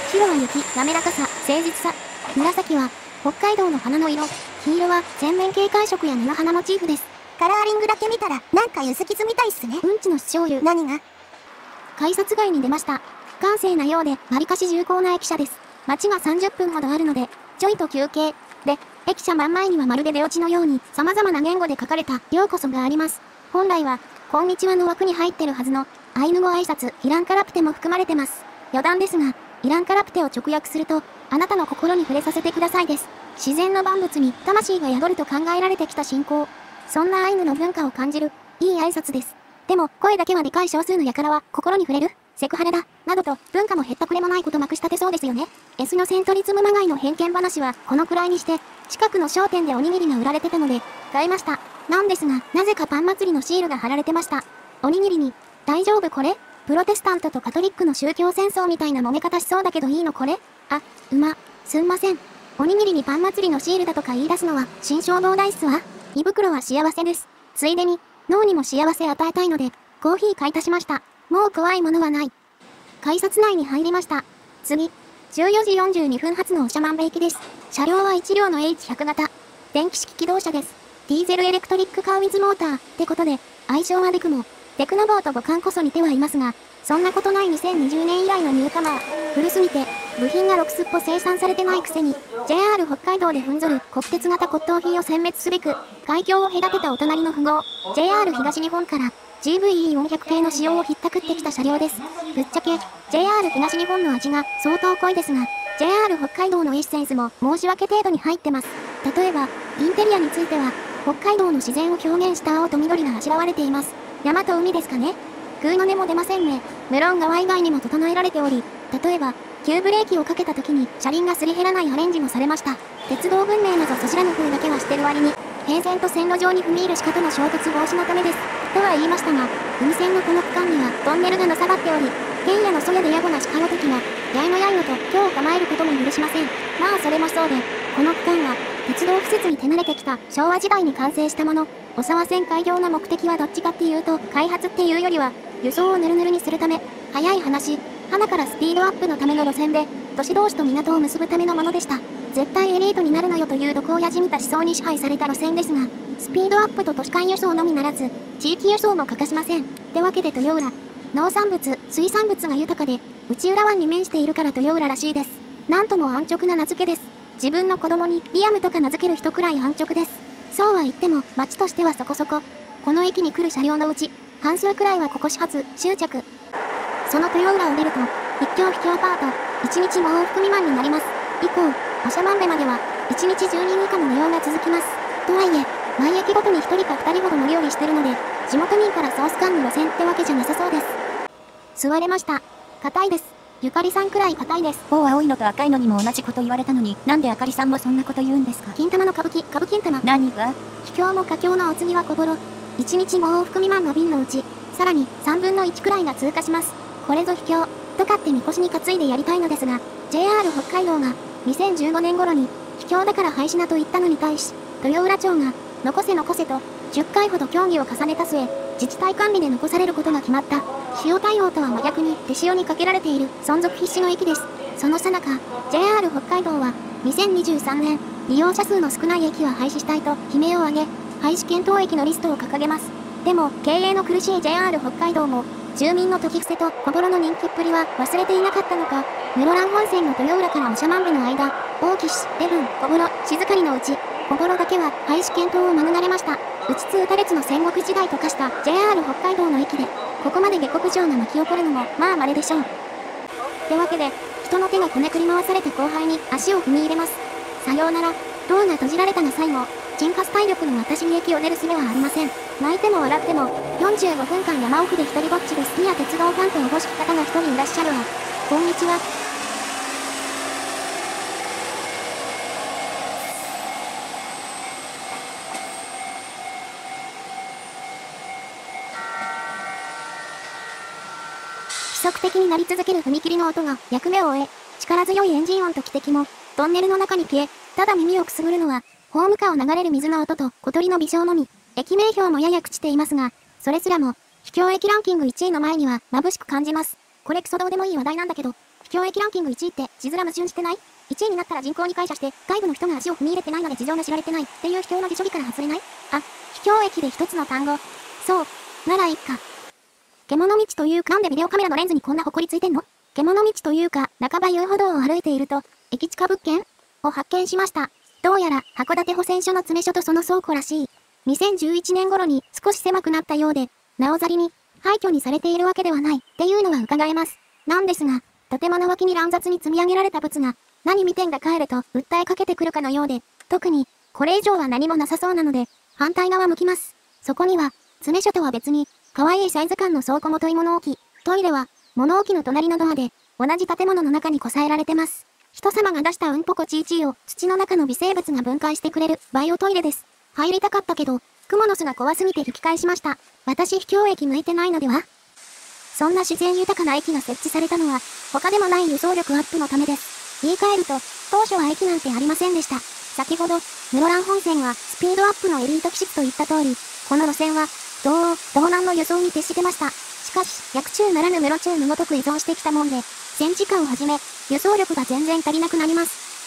A: 白は雪、滑らかさ、誠実さ。紫は、北海道の花の色。黄色は、全面警戒色や布花モチーフです。
B: カラーリングだけ見たら、なんか薄傷みたいっすね。
A: うんちの主醤油。
B: 何が？
A: 改札外に出ました。閑静なようで、わりかし重厚な駅舎です。待ちが30分ほどあるので、ちょいと休憩。で、駅舎真ん前にはまるで出落ちのように、様々な言語で書かれた、ようこそがあります。本来は、こんにちはの枠に入ってるはずの、アイヌ語挨拶、イランカラプテも含まれてます。余談ですが、イランカラプテを直訳すると、あなたの心に触れさせてくださいです。自然の万物に魂が宿ると考えられてきた信仰。そんなアイヌの文化を感じる、いい挨拶です。でも、声だけはでかい少数の輩は、心に触れるセクハラだ、などと、文化もへったくれもないことまくし立てそうですよね。エスノセントリズムまがいの偏見話は、このくらいにして、近くの商店でおにぎりが売られてたので、買いました。なんですが、なぜかパン祭りのシールが貼られてました。おにぎりに、大丈夫これ？プロテスタントとカトリックの宗教戦争みたいな揉め方しそうだけどいいのこれ？あ、すんません。おにぎりにパン祭りのシールだとか言い出すのは、新衝動大っすわ。胃袋は幸せです。ついでに、脳にも幸せ与えたいので、コーヒー買い足しました。もう怖いものはない。改札内に入りました。次、14時42分発の長万部行きです。車両は1両の H100 型。電気式機動車です。ディーゼルエレクトリックカーウィズモーターってことで、愛称はデクモ。テクノボーと互換こそ似てはいますが、そんなことない2020年以来のニューカマー。古すぎて、部品が6すっぽ生産されてないくせに、JR 北海道でふんぞる国鉄型骨董品を殲滅すべく、海峡を隔てたお隣の富豪、JR 東日本から、GVE400 系の使用をひったくってきた車両です。ぶっちゃけ、JR 東日本の味が相当濃いですが、JR 北海道のエッセンスも申し訳程度に入ってます。例えば、インテリアについては、北海道の自然を表現した青と緑があしらわれています。山と海ですかね。空の根も出ませんね。無論側以外にも整えられており、例えば、急ブレーキをかけた時に車輪がすり減らないアレンジもされました。鉄道文明などそちらの風だけはしてる割に、平然と線路上に踏み入る鹿との衝突防止のためです。とは言いましたが、海線のこの区間にはトンネルがのさばっており、天野のそやで野暮な鹿ごときが、やいのやいのと今日を構えることも許しません。まあそれもそうで、この区間は、鉄道敷設に手慣れてきた昭和時代に完成したもの。小沢線開業の目的はどっちかっていうと、開発っていうよりは、輸送をヌルヌルにするため、早い話、花からスピードアップのための路線で、都市同士と港を結ぶためのものでした。絶対エリートになるのよという毒親じみた思想に支配された路線ですが、スピードアップと都市間輸送のみならず、地域輸送も欠かしません。ってわけで豊浦、農産物、水産物が豊かで、内浦湾に面しているから豊浦らしいです。なんとも安直な名付けです。自分の子供にリアムとか名付ける人くらい安直です。そうは言っても、町としてはそこそこ。この駅に来る車両のうち、半数くらいはここ始発、終着。その豊浦を出ると、一興秘境パート、1日も往復未満になります。以降、長万部までは、1日10人以下の利用が続きます。とはいえ、毎駅ごとに1人か2人ほど乗り降りしてるので、地元民からソース間の路線ってわけじゃなさそうです。座れました。硬いです。ゆかりさんくらい硬いです。
B: 某青いのと赤いのにも同じこと言われたのに、なんであかりさんもそんなこと言うんですか？
A: 金玉の歌舞伎金玉。
B: 何が？
A: 秘境も佳境のお次は小幌。1日も往復未満の便のうち、さらに3分の1くらいが通過します。これぞ秘境、とかってみこしに担いでやりたいのですが、JR 北海道が2015年頃に、秘境だから廃止なと言ったのに対し、豊浦町が、残せ残せと、10回ほど協議を重ねた末、自治体管理で残されることが決まった。塩対応とは真逆に手塩にかけられている存続必至の駅です。その最中、JR 北海道は、2023年、利用者数の少ない駅は廃止したいと悲鳴を上げ、廃止検討駅のリストを掲げます。でも、経営の苦しい JR 北海道も、住民の時伏せと小幌の人気っぷりは忘れていなかったのか、室蘭本線の豊浦から長万部の間、大岸、礼文、小幌、静狩のうち、小幌だけは廃止検討を免れました。内津打列の戦国時代と化した JR 北海道の駅で、ここまで下克上が巻き起こるのも、まあ稀でしょう。ってわけで、人の手がこねくり回されて後輩に足を踏み入れます。さようなら、ドアが閉じられたが最後、沈下体力の私に駅を出る術はありません。泣いても笑っても、45分間山奥で一人ぼっちで好きや鉄道ファンとおぼしき方が一人いらっしゃるわ。こんにちは。規則的に鳴り続ける踏切の音が役目を終え、力強いエンジン音と汽笛も、トンネルの中に消え、ただ耳をくすぐるのは、ホーム下を流れる水の音と小鳥の微笑のみ。駅名標もやや朽ちていますが、それすらも、秘境駅ランキング1位の前には眩しく感じます。これクソどうでもいい話題なんだけど、 秘境駅ランキング1位って字面矛盾してない？ 1 位になったら人口に感謝して外部の人が足を踏み入れてないので事情が知られてないっていう秘境の辞書義から外れない？あ、秘境駅で一つの単語。そう。ならいっか。獣道というかなんでビデオカメラのレンズにこんな埃ついてんの？獣道というか半ば遊歩道を歩いていると駅地下物件を発見しました。どうやら函館保線所の詰所とその倉庫らしい。2011年頃に少し狭くなったようで、なおざりに廃墟にされているわけではないっていうのは伺えます。なんですが、建物脇に乱雑に積み上げられた物が何見てんだ帰れと訴えかけてくるかのようで、特にこれ以上は何もなさそうなので、反対側向きます。そこには、詰所とは別に、可愛いサイズ感の倉庫元い物置、トイレは物置の隣のドアで、同じ建物の中にこさえられてます。人様が出したうんぽこちいちいを土の中の微生物が分解してくれるバイオトイレです。入りたかったけど、クモの巣が怖すぎて引き返しました。私秘境駅向いてないのでは？そんな自然豊かな駅が設置されたのは、他でもない輸送力アップのためです。言い換えると、当初は駅なんてありませんでした。先ほど、室蘭本線はスピードアップのエリート気質と言った通り、この路線は、道南の輸送に徹してました。しかし、薬中ならぬ室中のごとく依存してきたもんで、戦時下をはじめ、輸送力が全然足りなくなります。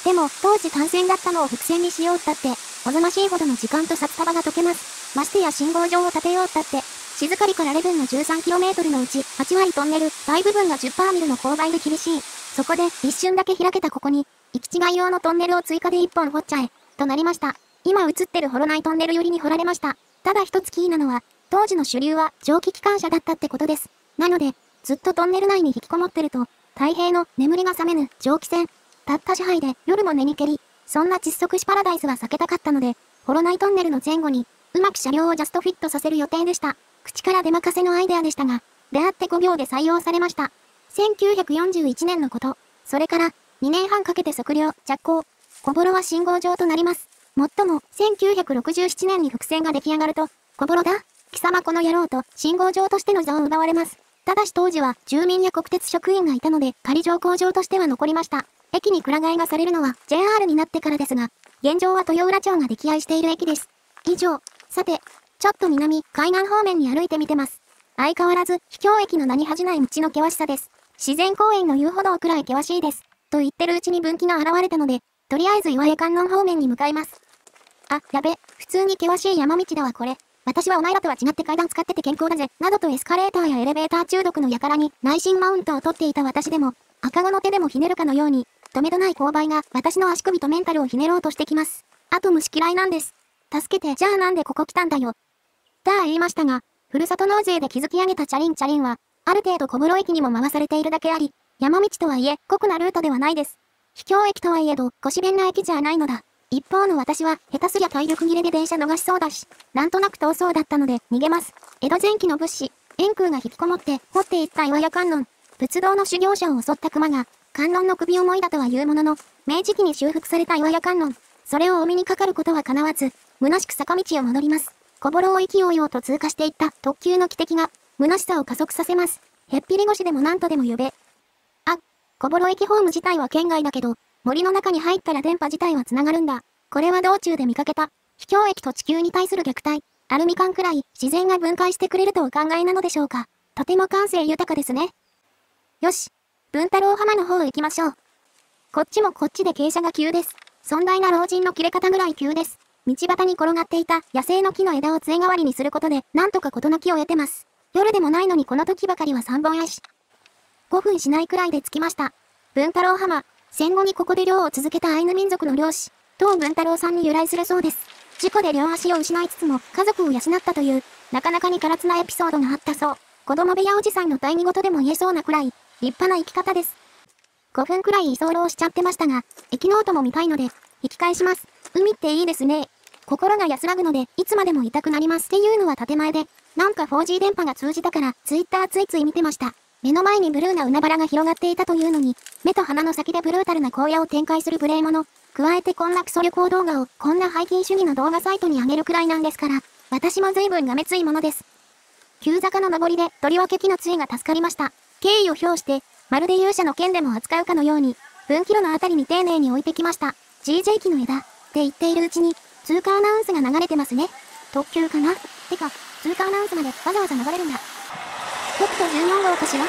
A: でも、当時単線だったのを複線にしようったって、おぞましいほどの時間と札束が解けます。ましてや信号場を建てようったって、静狩からレブンの 13km のうち8割トンネル、大部分が 10% ミルの勾配で厳しい。そこで一瞬だけ開けたここに、行き違い用のトンネルを追加で1本掘っちゃえ、となりました。今映ってる掘らないトンネル寄りに掘られました。ただ一つキーなのは、当時の主流は蒸気機関車だったってことです。なので、ずっとトンネル内に引きこもってると、太平の眠りが覚めぬ蒸気船。たった支配で夜も寝にけり、そんな窒息死パラダイスは避けたかったので、ホロナイトンネルの前後に、うまく車両をジャストフィットさせる予定でした。口から出まかせのアイデアでしたが、出会って5秒で採用されました。1941年のこと。それから、2年半かけて測量、着工。小幌は信号場となります。もっとも、1967年に複線が出来上がると、小幌だ、貴様この野郎と信号場としての座を奪われます。ただし当時は住民や国鉄職員がいたので仮乗降場としては残りました。駅にくら替えがされるのは JR になってからですが、現状は豊浦町が溺愛している駅です。以上、さて、ちょっと南、海南方面に歩いてみてます。相変わらず秘境駅の名に恥じない道の険しさです。自然公園の遊歩道くらい険しいです。と言ってるうちに分岐が現れたので、とりあえず岩江観音方面に向かいます。あ、やべ、普通に険しい山道だわこれ。私はお前らとは違って階段使ってて健康だぜ、などとエスカレーターやエレベーター中毒の輩に内心マウントを取っていた私でも、赤子の手でもひねるかのように、止めどない勾配が私の足首とメンタルをひねろうとしてきます。あと虫嫌いなんです。助けて、じゃあなんでここ来たんだよ。言いましたが、ふるさと納税で築き上げたチャリンは、ある程度小室駅にも回されているだけあり、山道とはいえ、酷なルートではないです。秘境駅とはいえど、腰弁な駅じゃないのだ。一方の私は、下手すりゃ体力切れで電車逃しそうだし、なんとなく逃走だったので、逃げます。江戸前期の物資、円空が引きこもって、掘っていった岩屋観音、仏道の修行者を襲った熊が、観音の首をもいだとは言うものの、明治期に修復された岩屋観音、それをお身にかかることは叶わず、虚しく坂道を戻ります。小幌を意気揚々と通過していった特急の汽笛が、虚しさを加速させます。へっぴり腰でも何とでも呼べ。あ、小幌駅ホーム自体は県外だけど、森の中に入ったら電波自体は繋がるんだ。これは道中で見かけた、秘境駅と地球に対する虐待、アルミ缶くらい自然が分解してくれるとお考えなのでしょうか。とても感性豊かですね。よし、文太郎浜の方へ行きましょう。こっちもこっちで傾斜が急です。尊大な老人の切れ方ぐらい急です。道端に転がっていた野生の木の枝を杖代わりにすることで、なんとか事なきを得てます。夜でもないのにこの時ばかりは3本足。5分しないくらいで着きました。文太郎浜、戦後にここで漁を続けたアイヌ民族の漁師、当文太郎さんに由来するそうです。事故で両足を失いつつも家族を養ったという、なかなかに唐津なエピソードがあったそう。子供部屋おじさんの第二事でも言えそうなくらい、立派な生き方です。5分くらい居候しちゃってましたが、駅ノートも見たいので、引き返します。海っていいですね。心が安らぐので、いつまでもいたくなりますっていうのは建前で、なんか 4G 電波が通じたから、ツイッターついつい見てました。目の前にブルーな海原が広がっていたというのに、目と鼻の先でブルータルな荒野を展開する無礼者。加えてこんなクソ旅行動画をこんな背筋主義の動画サイトに上げるくらいなんですから、私も随分がめついものです。急坂の上りでとりわけ木の杖が助かりました。敬意を表して、まるで勇者の剣でも扱うかのように、分岐路のあたりに丁寧に置いてきました。GJ 機の枝、って言っているうちに、通過アナウンスが流れてますね。特急かな？てか、通過アナウンスまでわざわざ流れるんだ。北斗14号かしら？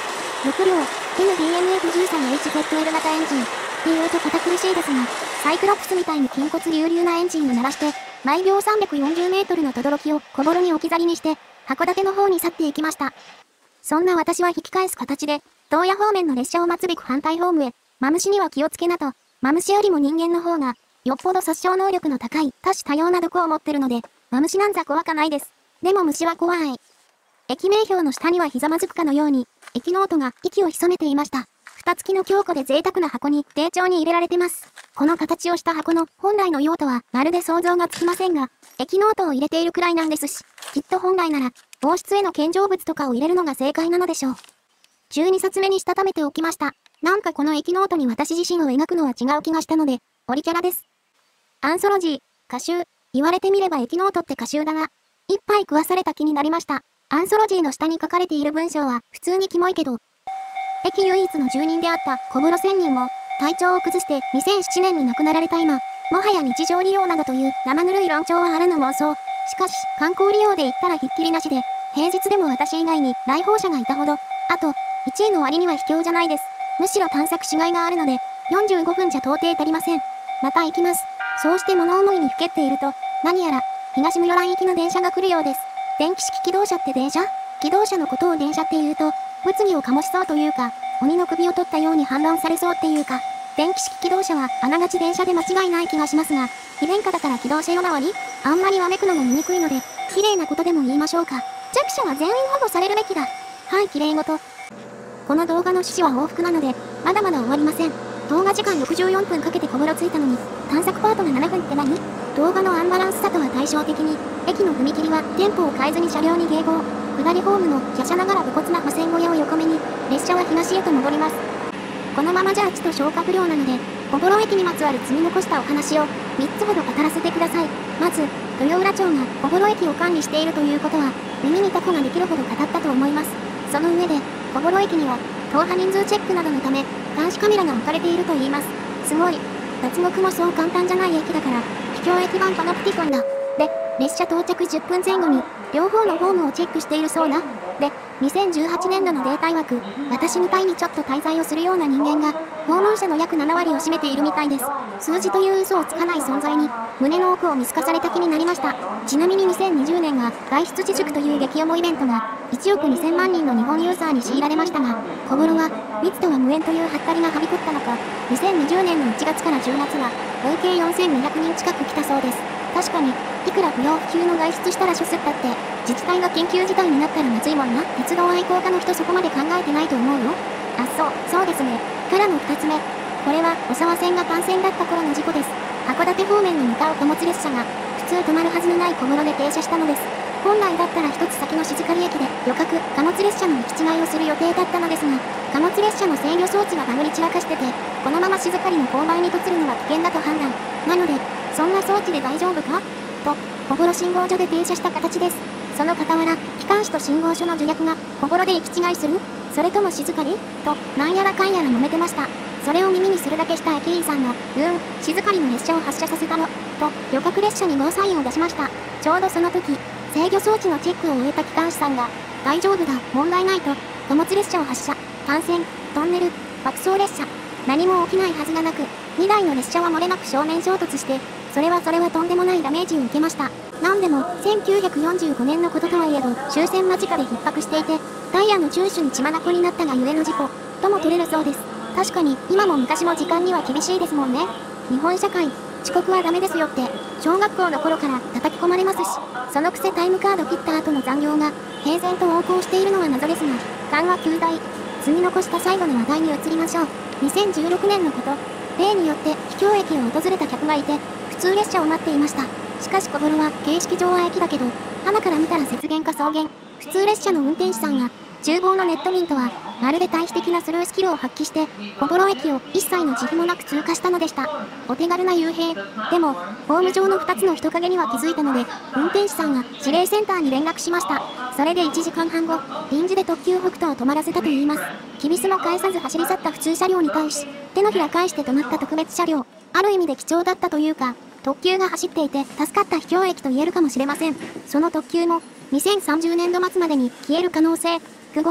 A: 6両、MDMF13HZL 型エンジン。っていうと堅苦しいですが、サイクロプスみたいに筋骨隆々なエンジンを鳴らして、毎秒340メートルの轟を小幌に置き去りにして、函館の方に去っていきました。そんな私は引き返す形で、洞爺方面の列車を待つべく反対ホームへ、マムシには気をつけなと、マムシよりも人間の方が、よっぽど殺傷能力の高い多種多様な毒を持ってるので、マムシなんざ怖かないです。でも虫は怖い。駅名標の下にはひざまずくかのように、駅ノートが息を潜めていました。蓋付きの強固で贅沢な箱に丁重に入れられてます。この形をした箱の本来の用途はまるで想像がつきませんが、駅ノートを入れているくらいなんですし、きっと本来なら、王室への献上物とかを入れるのが正解なのでしょう。12冊目にしたためておきました。なんかこの駅ノートに私自身を描くのは違う気がしたので、オリキャラです。アンソロジー、歌集、言われてみれば駅ノートって歌集だな。一杯食わされた気になりました。アンソロジーの下に書かれている文章は普通にキモいけど、駅唯一の住人であった小室仙人も体調を崩して2007年に亡くなられた今、もはや日常利用などという生ぬるい論調はあらぬ妄想。しかし観光利用で言ったらひっきりなしで、平日でも私以外に来訪者がいたほど、あと1位の割には卑怯じゃないです。むしろ探索しがいがあるので、45分じゃ到底足りません。また行きます。そうして物思いにふけっていると、何やら東室蘭行きの電車が来るようです。電気式気動車って電車？気動車のことを電車って言うと、物議を醸しそうというか、鬼の首を取ったように反論されそうっていうか、電気式気動車はあながち電車で間違いない気がしますが、非電化だから気動車呼ばわり？あんまりわめくのも見にくいので、綺麗なことでも言いましょうか。弱者は全員保護されるべきだ。はい、綺麗事。この動画の趣旨は往復なので、まだまだ終わりません。動画時間64分かけて小室ついたのに、探索パートが7分って何？動画のアンバランスさとは対照的に、駅の踏切はテンポを変えずに車両に迎合。下りホームの華奢ながら武骨な破線小屋を横目に、列車は東へと戻ります。このままじゃちと消化不良なので、小幌駅にまつわる積み残したお話を3つほど語らせてください。まず、豊浦町が小幌駅を管理しているということは、耳にタコができるほど語ったと思います。その上で、小幌駅には、踏破人数チェックなどのため、監視カメラが置かれていると言います。すごい。脱獄もそう簡単じゃない駅だから、秘境駅版パノプティコンだ。で、列車到着10分前後に、両方のホームをチェックしているそうな。で、2018年度のデータ曰く、私みたいにちょっと滞在をするような人間が、訪問者の約7割を占めているみたいです。数字という嘘をつかない存在に、胸の奥を見透かされた気になりました。ちなみに2020年は、外出自粛という激重イベントが、1億2000万人の日本ユーザーに強いられましたが、小幌は、密とは無縁というハッタリがはびこったのか、2020年の1月から10月は、合計4200人近く来たそうです。確かに、いくら不要不急の外出したらしょすったって、自治体が緊急事態になったらまずいもんな。鉄道愛好家の人そこまで考えてないと思うよ。あ、そうですね。からの2つ目。これは、小沢線が単線だった頃の事故です。函館方面に向かう貨物列車が、普通止まるはずのない小室で停車したのです。本来だったら一つ先の静狩駅で旅客貨物列車の行き違いをする予定だったのですが、貨物列車の制御装置がバグり散らかしてて、このまま静狩の勾配に突るのは危険だと判断。なので、そんな装置で大丈夫かと、小幌信号所で停車した形です。その傍ら、機関士と信号所の助役が小幌で行き違いする？それとも静狩？と、なんやらかんやら揉めてました。それを耳にするだけした駅員さんが、静狩の列車を発車させたの、と、旅客列車にゴーサインを出しました。ちょうどその時、制御装置のチェックを終えた機関士さんが、大丈夫だ、問題ないと、貨物列車を発車、単線、トンネル、爆走列車、何も起きないはずがなく、2台の列車は漏れなく正面衝突して、それはとんでもないダメージを受けました。なんでも、1945年のこととはいえど、終戦間近で逼迫していて、ダイヤの中枢に血眼になったがゆえの事故、とも取れるそうです。確かに、今も昔も時間には厳しいですもんね。日本社会、遅刻はダメですよって、小学校の頃から叩き込まれますし、そのくせタイムカード切った後の残業が、平然と横行しているのは謎ですが、緩和9大、積み残した最後の話題に移りましょう。2016年のこと、例によって秘境駅を訪れた客がいて、普通列車を待っていました。しかし小幌は形式上は駅だけど、花から見たら雪原か草原。普通列車の運転手さんが、厨房のネット民とは、まるで対比的なスルースキルを発揮して、小幌駅を一切の自費もなく通過したのでした。お手軽な幽閉。でも、ホーム上の2つの人影には気づいたので、運転手さんが指令センターに連絡しました。それで1時間半後、臨時で特急北斗を止まらせたといいます。きびすも返さず走り去った普通車両に対し、手のひら返して止まった特別車両。ある意味で貴重だったというか、特急が走っていて助かった秘境駅と言えるかもしれません。その特急も、2030年度末までに消える可能性。午後、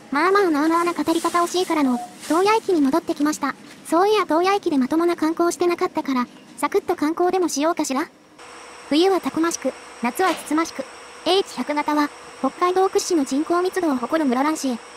A: まあまあなあなあな語り方惜しいからの、洞爺駅に戻ってきました。そういや洞爺駅でまともな観光してなかったから、サクッと観光でもしようかしら。冬はたくましく、夏はつつましく、H100 型は、北海道屈指の人口密度を誇る室蘭市へ。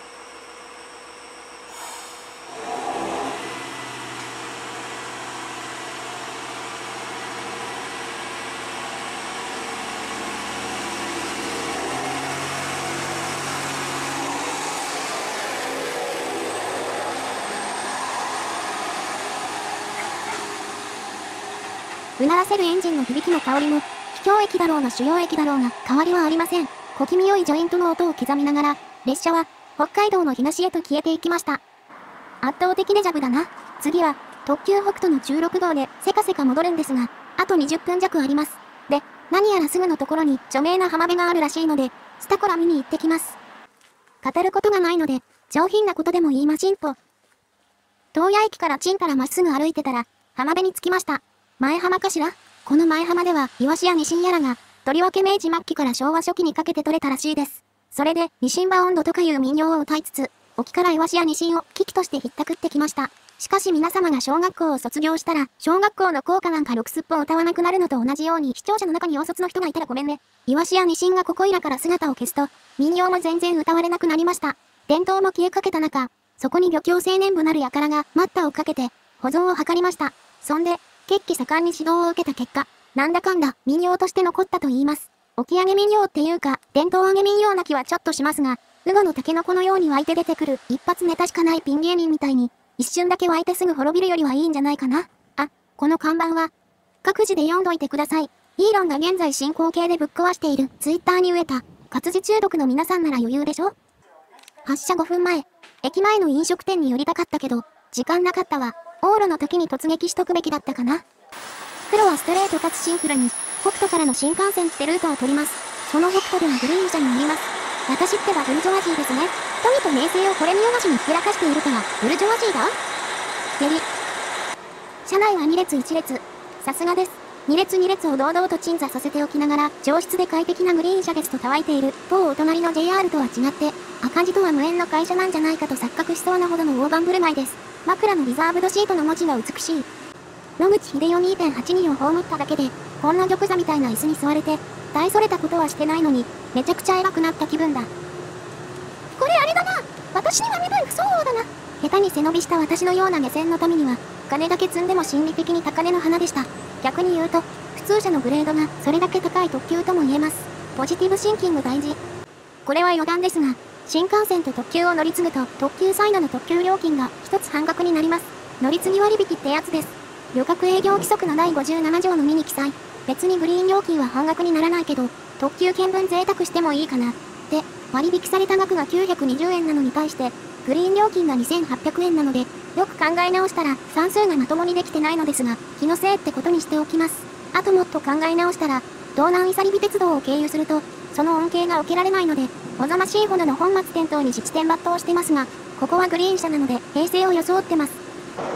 A: うならせるエンジンの響きも香りも、秘境駅だろうが主要駅だろうが変わりはありません。小気味良いジョイントの音を刻みながら、列車は北海道の東へと消えていきました。圧倒的デジャブだな。次は特急北斗の16号でせかせか戻るんですが、あと20分弱あります。で、何やらすぐのところに著名な浜辺があるらしいので、スタコラ見に行ってきます。語ることがないので、上品なことでも言いましんと。洞爺駅からちんたらまっすぐ歩いてたら、浜辺に着きました。前浜かしら？この前浜では、イワシやニシンやらが、とりわけ明治末期から昭和初期にかけて取れたらしいです。それで、ニシンバ温度とかいう民謡を歌いつつ、沖からイワシやニシンを危機としてひったくってきました。しかし皆様が小学校を卒業したら、小学校の校歌なんかろくすっぽ歌わなくなるのと同じように、視聴者の中に大卒の人がいたらごめんね。イワシやニシンがここいらから姿を消すと、民謡も全然歌われなくなりました。伝統も消えかけた中、そこに漁協青年部なる輩が待ったをかけて、保存を図りました。そんで、血気盛んに指導を受けた結果、なんだかんだ民謡として残ったと言います。沖揚げ民謡っていうか、伝統揚げ民謡な気はちょっとしますが、ウゴのタケノコのように湧いて出てくる一発ネタしかないピン芸人みたいに、一瞬だけ湧いてすぐ滅びるよりはいいんじゃないかな。あ、この看板は、各自で読んどいてください。イーロンが現在進行形でぶっ壊しているツイッターに植えた、活字中毒の皆さんなら余裕でしょ？発車5分前、駅前の飲食店に寄りたかったけど、時間なかったわ。往路の時に突撃しとくべきだったかな。黒はストレートかつシンプルに、北斗からの新幹線ってルートを取ります。その北斗ではグリーン車に乗ります。私ってばブルジョワジーですね。富と名声をこれ見よがしにひけらかしているから、ブルジョワジーだ？下痢。車内は2列1列。さすがです。2列2列を堂々と鎮座させておきながら、上質で快適なグリーン車ですと騒いている、某お隣の JR とは違って、赤字とは無縁の会社なんじゃないかと錯覚しそうなほどの大盤振る舞いです。枕のリザーブドシートの文字が美しい。野口英世 2.82 を葬っただけで、こんな玉座みたいな椅子に座れて、大それたことはしてないのに、めちゃくちゃ偉くなった気分だ。これあれだな。私には身分不相応だな。下手に背伸びした私のような目線の民には、金だけ積んでも心理的に高値の花でした。逆に言うと、普通車のグレードがそれだけ高い特急とも言えます。ポジティブシンキング大事。これは余談ですが、新幹線と特急を乗り継ぐと、特急サイドの特急料金が一つ半額になります。乗り継ぎ割引ってやつです。旅客営業規則の第57条の2に記載。別にグリーン料金は半額にならないけど、特急券分贅沢してもいいかな。で、割引された額が920円なのに対して、グリーン料金が2800円なので、よく考え直したら算数がまともにできてないのですが、気のせいってことにしておきます。あともっと考え直したら、道南いさりび鉄道を経由すると、その恩恵が受けられないので、おざましいほどの本末転倒に七点抜刀してますが、ここはグリーン車なので平成を装ってます。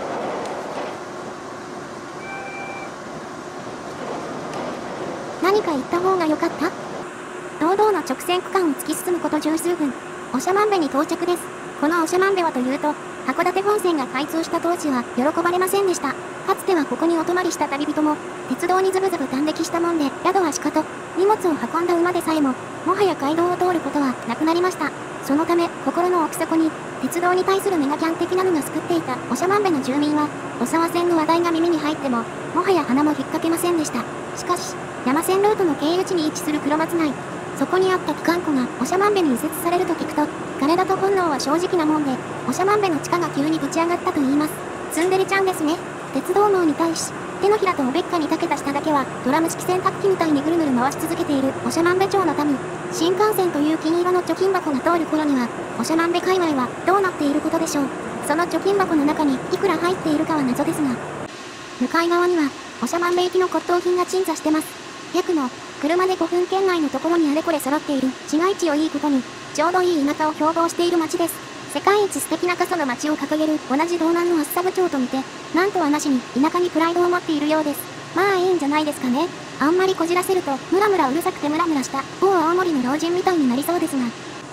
A: 何か言った方が良かった？堂々の直線区間を突き進むこと十数分、長万部に到着です。この長万部はというと、函館本線が開通した当時は喜ばれませんでした。かつてはここにお泊まりした旅人も、鉄道にズブズブ短歴したもんで、宿はしかと、荷物を運んだ馬でさえも、もはや街道を通ることはなくなりました。そのため、心の奥底に、鉄道に対するメガキャン的なのが救っていた長万部の住民は、小沢線の話題が耳に入っても、もはや鼻も引っ掛けませんでした。しかし、山線ルートの経由地に位置する黒松内、そこにあった機関庫が長万部に移設されると聞くと、金だと本能は正直なもんで、長万部の地価が急にぶち上がったと言います。ツンデレちゃんですね。鉄道網に対し、手のひらとおべっかに長けた下だけは、ドラム式洗濯機みたいにぐるぐる回し続けている長万部町の民。新幹線という金色の貯金箱が通る頃には、長万部界隈はどうなっていることでしょう。その貯金箱の中にいくら入っているかは謎ですが、向かい側には、長万部行きの骨董品が鎮座してます。約の、車で5分圏内のところにあれこれ揃っている市街地をいいことに、ちょうどいい田舎を標榜している町です。世界一素敵な過疎の町を掲げる同じ道南の厚沢部町と見て、なんとはなしに田舎にプライドを持っているようです。まあいいんじゃないですかね。あんまりこじらせると、ムラムラうるさくてムラムラした、某青森の老人みたいになりそうですが。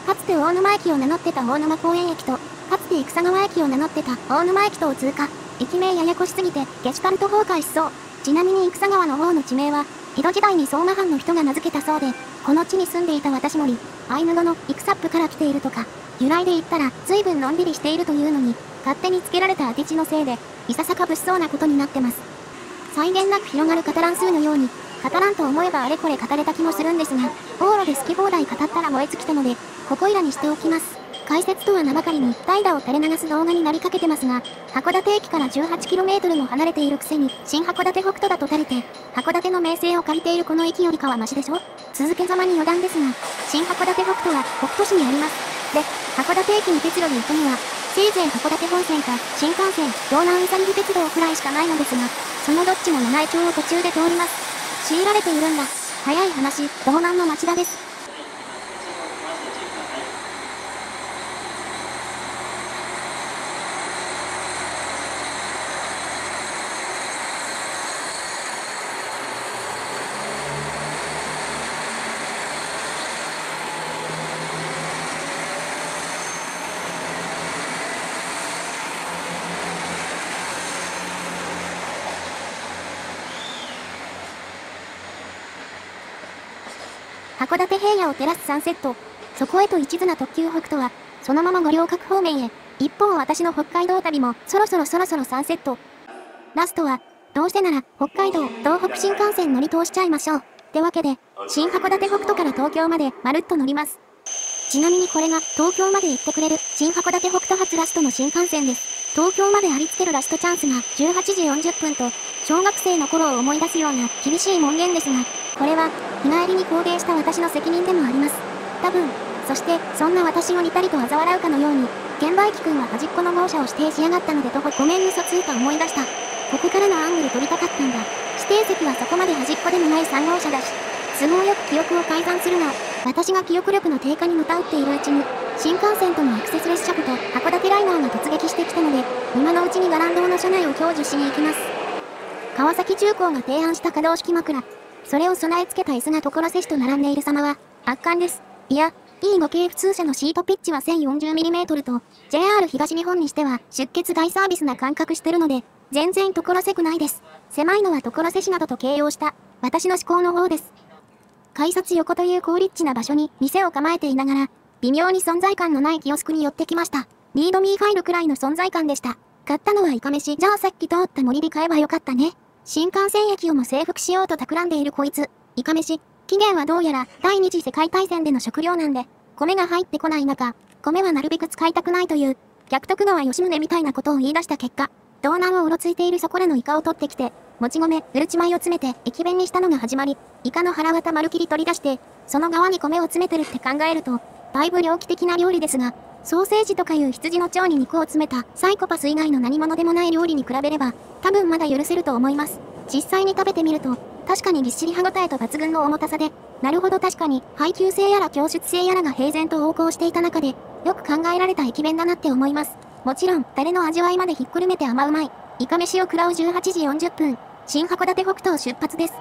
A: かつて大沼駅を名乗ってた大沼公園駅と、かつて生川駅を名乗ってた大沼駅とを通過。駅名ややこしすぎてゲシュタルト崩壊しそう。ちなみに生川の方の地名は、江戸時代に相馬藩の人が名付けたそうで、この地に住んでいた私森、アイヌ語のイクサップから来ているとか、由来で言ったら随分のんびりしているというのに、勝手につけられた当て字のせいで、いささか物騒なことになってます。際限なく広がるカタラン数のように、語らんと思えばあれこれ語れた気もするんですが、往路で好き放題語ったら燃え尽きたので、ここいらにしておきます。解説とは名ばかりに代打を垂れ流す動画になりかけてますが、函館駅から 18km も離れているくせに、新函館北斗だと垂れて、函館の名声を借りているこの駅よりかはマシでしょ？続けざまに余談ですが、新函館北斗は北斗市にあります。で、函館駅に鉄路で行くには、せいぜい函館本線か新幹線、道南うさぎ鉄道くらいしかないのですが、そのどっちも七重町を途中で通ります。強いられているんだ。早い話、道南の町田です。函館平野を照らすサンセット。そこへと一途な特急北斗は、そのまま五稜郭方面へ。一方私の北海道旅も、そろそろサンセット。ラストは、どうせなら、北海道、東北新幹線乗り通しちゃいましょう。ってわけで、新函館北斗から東京まで、まるっと乗ります。ちなみにこれが、東京まで行ってくれる、新函館北斗発ラストの新幹線です。東京までありつけるラストチャンスが、18時40分と、小学生の頃を思い出すような、厳しい門限ですが、これは、日帰りに行動した私の責任でもあります。多分、そして、そんな私を似たりと嘲笑うかのように、券売機くんは端っこの号車を指定しやがったのでごめん嘘ついた思い出した。ここからのアングル撮りたかったんだ。指定席はそこまで端っこでもない3号車だし、都合よく記憶を改ざんするな。私が記憶力の低下にむたうっているうちに、新幹線とのアクセス列車部と函館ライナーが突撃してきたので、今のうちにガランドの車内を享受しに行きます。川崎重工が提案した可動式枕。それを備え付けた椅子が所狭しと並んでいる様は、圧巻です。いや、E5系普通車のシートピッチは 1040mm と、JR 東日本にしては出血大サービスな感覚してるので、全然所狭くないです。狭いのは所狭しなどと形容した、私の思考の方です。改札横という高立地な場所に店を構えていながら、微妙に存在感のないキオスクに寄ってきました。リードミーファイルくらいの存在感でした。買ったのはイカ飯。じゃあさっき通った森で買えばよかったね。新幹線駅をも征服しようと企んでいるこいつ。イカ飯。期限はどうやら第二次世界大戦での食料なんで、米が入ってこない中、米はなるべく使いたくないという、逆徳川吉宗みたいなことを言い出した結果、道南をうろついているそこらのイカを取ってきて、もち米、うるち米を詰めて駅弁にしたのが始まり、イカの腹渡まるきり取り出して、その側に米を詰めてるって考えると、だいぶ猟奇的な料理ですが、ソーセージとかいう羊の腸に肉を詰めたサイコパス以外の何者でもない料理に比べれば、多分まだ許せると思います。実際に食べてみると、確かにぎっしり歯ごたえと抜群の重たさで、なるほど確かに配給制やら供出制やらが平然と横行していた中で、よく考えられた駅弁だなって思います。もちろん、タレの味わいまでひっくるめて甘うまい、イカ飯を食らう18時40分、新函館北斗出発です。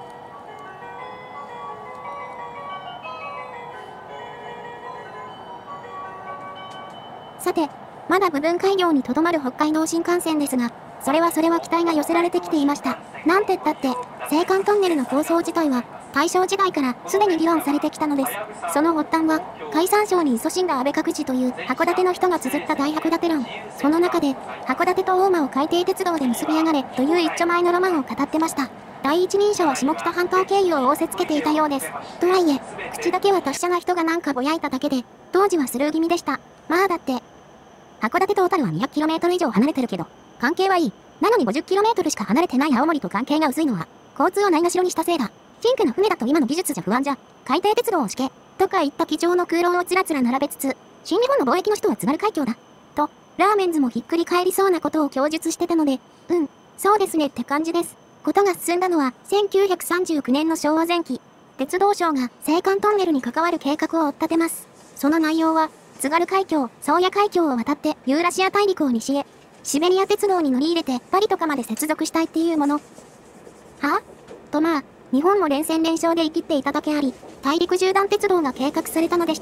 A: さて、まだ部分開業にとどまる北海道新幹線ですが、それは期待が寄せられてきていました。なんてったって、青函トンネルの構想自体は、大正時代からすでに議論されてきたのです。その発端は、海産省に勤しんだ安倍覚治という函館の人が綴った大函館論。その中で、函館と大間を海底鉄道で結び上がれという一丁前のロマンを語ってました。第一人者は下北半島経由を仰せつけていたようです。とはいえ、口だけは達者な人がなんかぼやいただけで、当時はスルー気味でした。まあだって、函館と小樽は 200km 以上離れてるけど、関係はいい。なのに 50km しか離れてない青森と関係が薄いのは、交通をないがしろにしたせいだ。ピンクの船だと今の技術じゃ不安じゃ。海底鉄道を敷け。とか言った机上の空論をつらつら並べつつ、新日本の貿易の人は津軽海峡だ。と、ラーメンズもひっくり返りそうなことを供述してたので、そうですねって感じです。ことが進んだのは、1939年の昭和前期、鉄道省が青函トンネルに関わる計画を追っ立てます。その内容は、津軽海峡、宗谷海峡を渡ってユーラシア大陸を西へ、シベリア鉄道に乗り入れてパリとかまで接続したいっていうもの。はとまあ、日本も連戦連勝で生きっていただけあり、大陸縦断鉄道が計画されたのでした。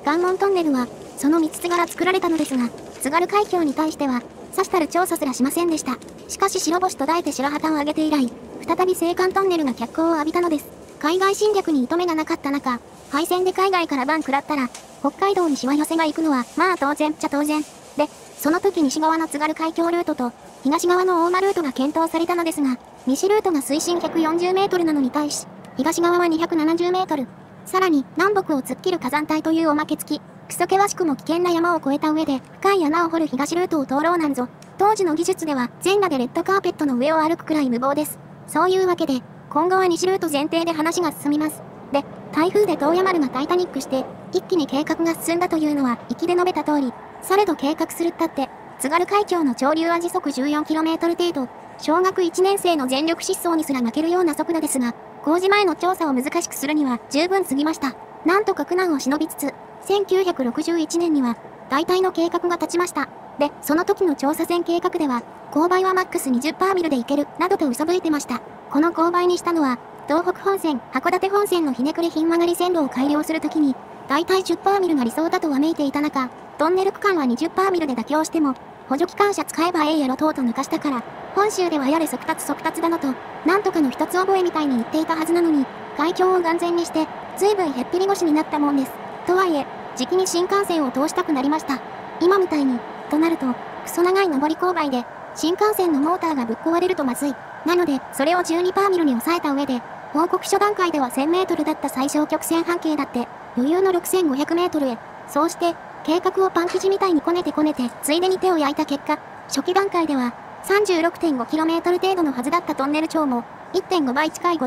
A: 関門トンネルは、その道津から作られたのですが、津軽海峡に対しては、さしたる調査すらしませんでした。しかし白星途絶えて白旗を上げて以来、再び青函トンネルが脚光を浴びたのです。海外侵略に糸目がなかった中、敗戦で海外から番食らったら、北海道にしわ寄せが行くのは、まあ当然っちゃ当然。で、その時西側の津軽海峡ルートと、東側の大間ルートが検討されたのですが、西ルートが水深140メートルなのに対し、東側は270メートル。さらに、南北を突っ切る火山帯というおまけ付き、クソ険しくも危険な山を越えた上で、深い穴を掘る東ルートを通ろうなんぞ。当時の技術では、全裸でレッドカーペットの上を歩くくらい無謀です。そういうわけで、今後は西ルート前提で話が進みます。で、台風で東野丸がタイタニックして、一気に計画が進んだというのは、粋で述べた通り、されど計画するったって、津軽海峡の潮流は時速 14km 程度、小学1年生の全力疾走にすら負けるような速度ですが、工事前の調査を難しくするには十分過ぎました。なんとか苦難を忍びつつ、1961年には、大体の計画が立ちました。で、その時の調査船計画では、勾配はマックス20%ミルでいける、などと嘘吹いてました。この勾配にしたのは、東北本線、函館本線のひねくれひん曲がり線路を改良するときに、大体10%ミルが理想だとわめいていた中、トンネル区間は20%ミルで妥協しても、補助機関車使えばええやろと抜かしたから、本州ではやれ速達だのと、なんとかの一つ覚えみたいに言っていたはずなのに、海峡を眼前にして、随分へっぴり腰になったもんです。とはいえ、じきに新幹線を通したくなりました。今みたいに、となると、クソ長い上り勾配で、新幹線のモーターがぶっ壊れるとまずい。なので、それを12%ミルに抑えた上で、報告書段階では1000メートルだった最小曲線半径だって、余裕の6500メートルへ。そうして、計画をパン生地みたいにこねて、ついでに手を焼いた結果、初期段階では、36.5km 程度のはずだったトンネル長も、1.5 倍近い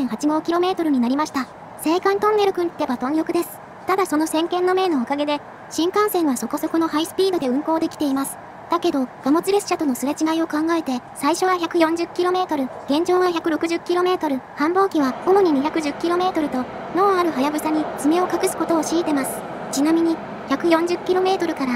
A: 53.85km になりました。青函トンネルくんってば貪欲です。ただその先見の明のおかげで、新幹線はそこそこのハイスピードで運行できています。だけど、貨物列車とのすれ違いを考えて、最初は 140km、現状は 160km、繁忙期は主に 210km と、脳あるはやぶさに爪を隠すことを強いてます。ちなみに、140km から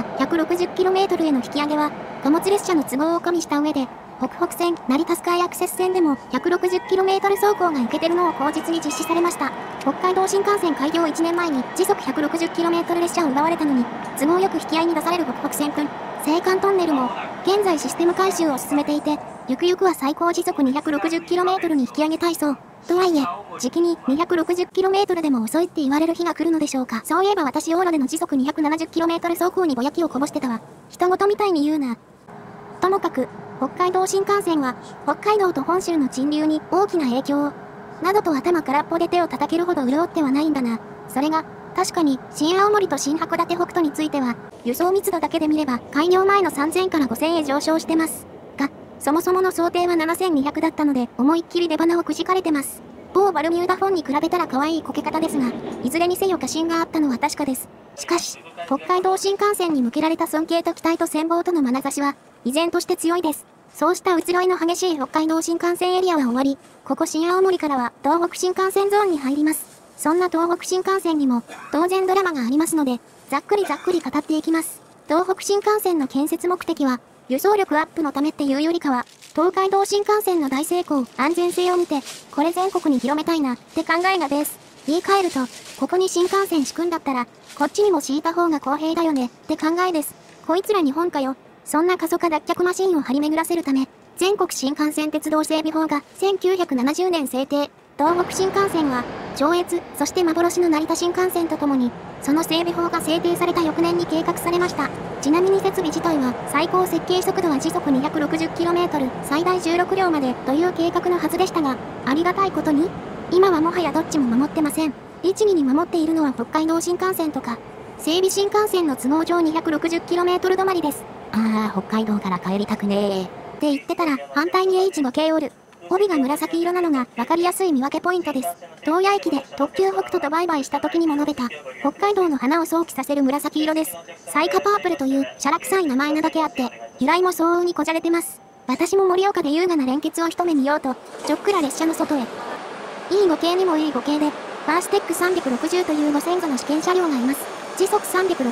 A: 160km への引き上げは、貨物列車の都合を加味した上で、北北線、成田スカイアクセス線でも 160km 走行が行けてるのを口実に実施されました。北海道新幹線開業1年前に時速 160km 列車を奪われたのに、都合よく引き合いに出される北北線くん。青函トンネルも、現在システム改修を進めていて、ゆくゆくは最高時速 260km に引き上げたいそう。とはいえ、時期に 260km でも遅いって言われる日が来るのでしょうか。そういえば私往路での時速 270km 走行にぼやきをこぼしてたわ。人事みたいに言うな。ともかく、北海道新幹線は、北海道と本州の沈流に大きな影響を、などと頭空っぽで手を叩けるほど潤ってはないんだな。それが、確かに、新青森と新函館北斗については、輸送密度だけで見れば、開業前の3000から5000へ上昇してます。が、そもそもの想定は7200だったので、思いっきり出花をくじかれてます。某バルミューダフォンに比べたら可愛いこけ方ですが、いずれにせよ過信があったのは確かです。しかし、北海道新幹線に向けられた尊敬と期待と羨望との眼差しは、依然として強いです。そうした移ろいの激しい北海道新幹線エリアは終わり、ここ新青森からは東北新幹線ゾーンに入ります。そんな東北新幹線にも当然ドラマがありますので、ざっくり語っていきます。東北新幹線の建設目的は、輸送力アップのためっていうよりかは、東海道新幹線の大成功、安全性を見て、これ全国に広めたいなって考えがベース。言い換えると、ここに新幹線仕組んだったら、こっちにも敷いた方が公平だよねって考えです。こいつら日本かよ。そんな過疎化脱却マシンを張り巡らせるため、全国新幹線鉄道整備法が1970年制定。東北新幹線は、上越、そして幻の成田新幹線とともに、その整備法が制定された翌年に計画されました。ちなみに設備自体は、最高設計速度は時速 260km、最大16両までという計画のはずでしたが、ありがたいことに、今はもはやどっちも守ってません。律儀に守っているのは北海道新幹線とか、整備新幹線の都合上 260km 止まりです。北海道から帰りたくねー。って言ってたら、反対に H5 系おる。帯が紫色なのが分かりやすい見分けポイントです。東野駅で特急北斗と売買した時にも述べた、北海道の花を想起させる紫色です。サイカパープルというシャラ臭い名前なだけあって、由来も相応にこじゃれてます。私も盛岡で優雅な連結を一目見ようと、ちょっくら列車の外へ。E5 系にも E5 系で、ファーステック360というご先祖の試験車両がいます。時速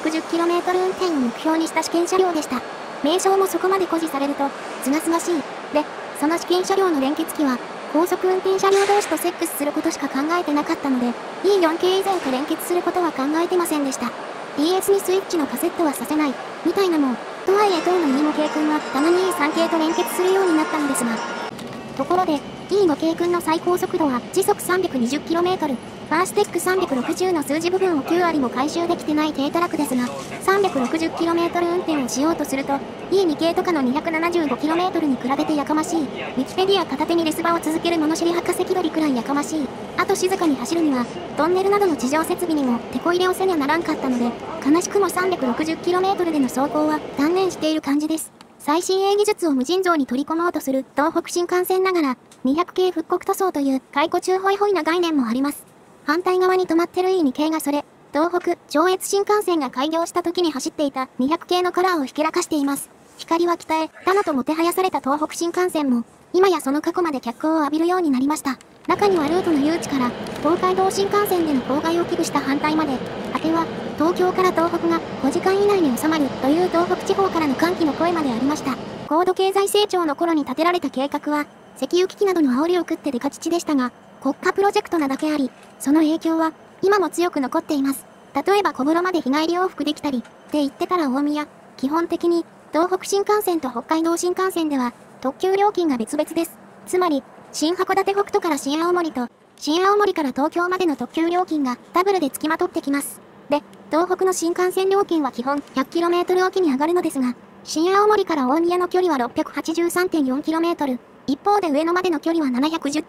A: 360km 運転を目標にした試験車両でした。名称もそこまで誇示されると、すがすがしい。で、その試験車両の連結機は、高速運転車両同士とセックスすることしか考えてなかったので、E4 系以前と連結することは考えてませんでした。 DS にスイッチのカセットはさせない、みたいなもん。とはいえ当の E の K 君はたまに E3 系と連結するようになったのですが。ところで、E の K 君の最高速度は時速 320km。ファーステック360の数字部分を9割も回収できてない低たらくですが、360km 運転をしようとすると、E2 系とかの 275km に比べてやかましい。ウィキペディア片手にレス場を続ける物知り博士気取りくらいやかましい。あと静かに走るには、トンネルなどの地上設備にも手こ入れをせにゃならんかったので、悲しくも 360km での走行は断念している感じです。最新鋭技術を無尽蔵に取り込もうとする東北新幹線ながら、200系復刻塗装という解雇中ホイホイな概念もあります。反対側に止まってる E2 系がそれ、東北上越新幹線が開業した時に走っていた200系のカラーをひけらかしています。光は北へ、他のともてはやされた東北新幹線も、今やその過去まで脚光を浴びるようになりました。中にはルートの誘致から、東海道新幹線での妨害を危惧した反対まで、果ては、東京から東北が5時間以内に収まるという東北地方からの歓喜の声までありました。高度経済成長の頃に立てられた計画は、石油危機などの煽りを食ってデカ乳でしたが、国家プロジェクトなだけあり、その影響は、今も強く残っています。例えば小室まで日帰り往復できたり、って言ってたら大宮。基本的に、東北新幹線と北海道新幹線では、特急料金が別々です。つまり、新函館北斗から新青森と、新青森から東京までの特急料金がダブルで付きまとってきます。で、東北の新幹線料金は基本 100km おきに上がるのですが、新青森から大宮の距離は 683.4km、一方で上野までの距離は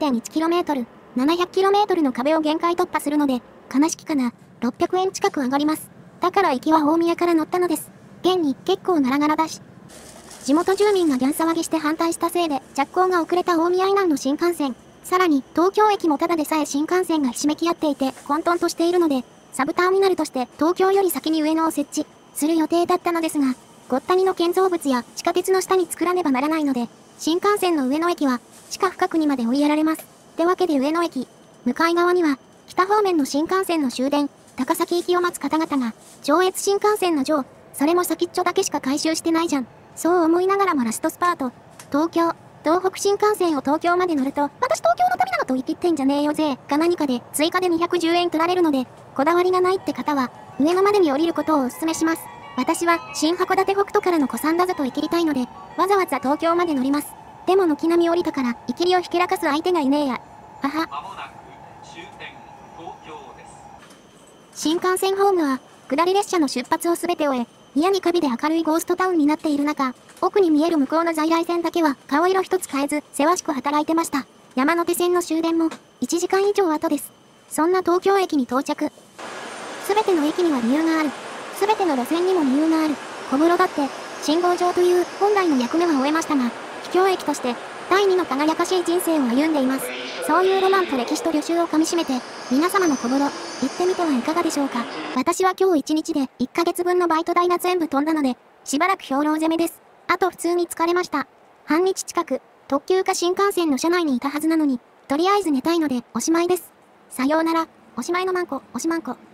A: 710.1km、700km の壁を限界突破するので、悲しきかな、600円近く上がります。だから行きは大宮から乗ったのです。現に結構ガラガラだし。地元住民がギャン騒ぎして反対したせいで着工が遅れた大宮以南の新幹線。さらに東京駅もただでさえ新幹線がひしめき合っていて混沌としているので、サブターミナルとして東京より先に上野を設置する予定だったのですが、ごったにの建造物や地下鉄の下に作らねばならないので、新幹線の上野駅は地下深くにまで追いやられます。ってわけで上野駅、向かい側には北方面の新幹線の終電、高崎行きを待つ方々が、上越新幹線の上、それも先っちょだけしか回収してないじゃん。そう思いながらもラストスパート。東京、東北新幹線を東京まで乗ると、私東京の旅なのと言い切ってんじゃねえよぜ、が何かで追加で210円取られるので、こだわりがないって方は、上野までに降りることをお勧めします。私は新函館北斗からの古参だぞと言い切りたいので、わざわざ東京まで乗ります。でも軒並み降りたから、イキリをひけらかす相手がいねえや。はは。
C: まもなく終点東京です。
A: 新幹線ホームは、下り列車の出発をすべて終え、宮城カビで明るいゴーストタウンになっている中、奥に見える向こうの在来線だけは顔色一つ変えず、せわしく働いてました。山手線の終電も、1時間以上後です。そんな東京駅に到着。すべての駅には理由がある。すべての路線にも理由がある。小室だって、信号場という本来の役目は終えましたが、秘境駅として、第二の輝かしい人生を歩んでいます。そういうロマンと歴史と旅習をかみしめて、皆様も小室、行ってみてはいかがでしょうか。私は今日1日で1ヶ月分のバイト代が全部飛んだので、しばらく兵糧攻めです。あと普通に疲れました。半日近く、特急か新幹線の車内にいたはずなのに、とりあえず寝たいのでおしまいです。さようなら、おしまいのマンコ、おしまんこ。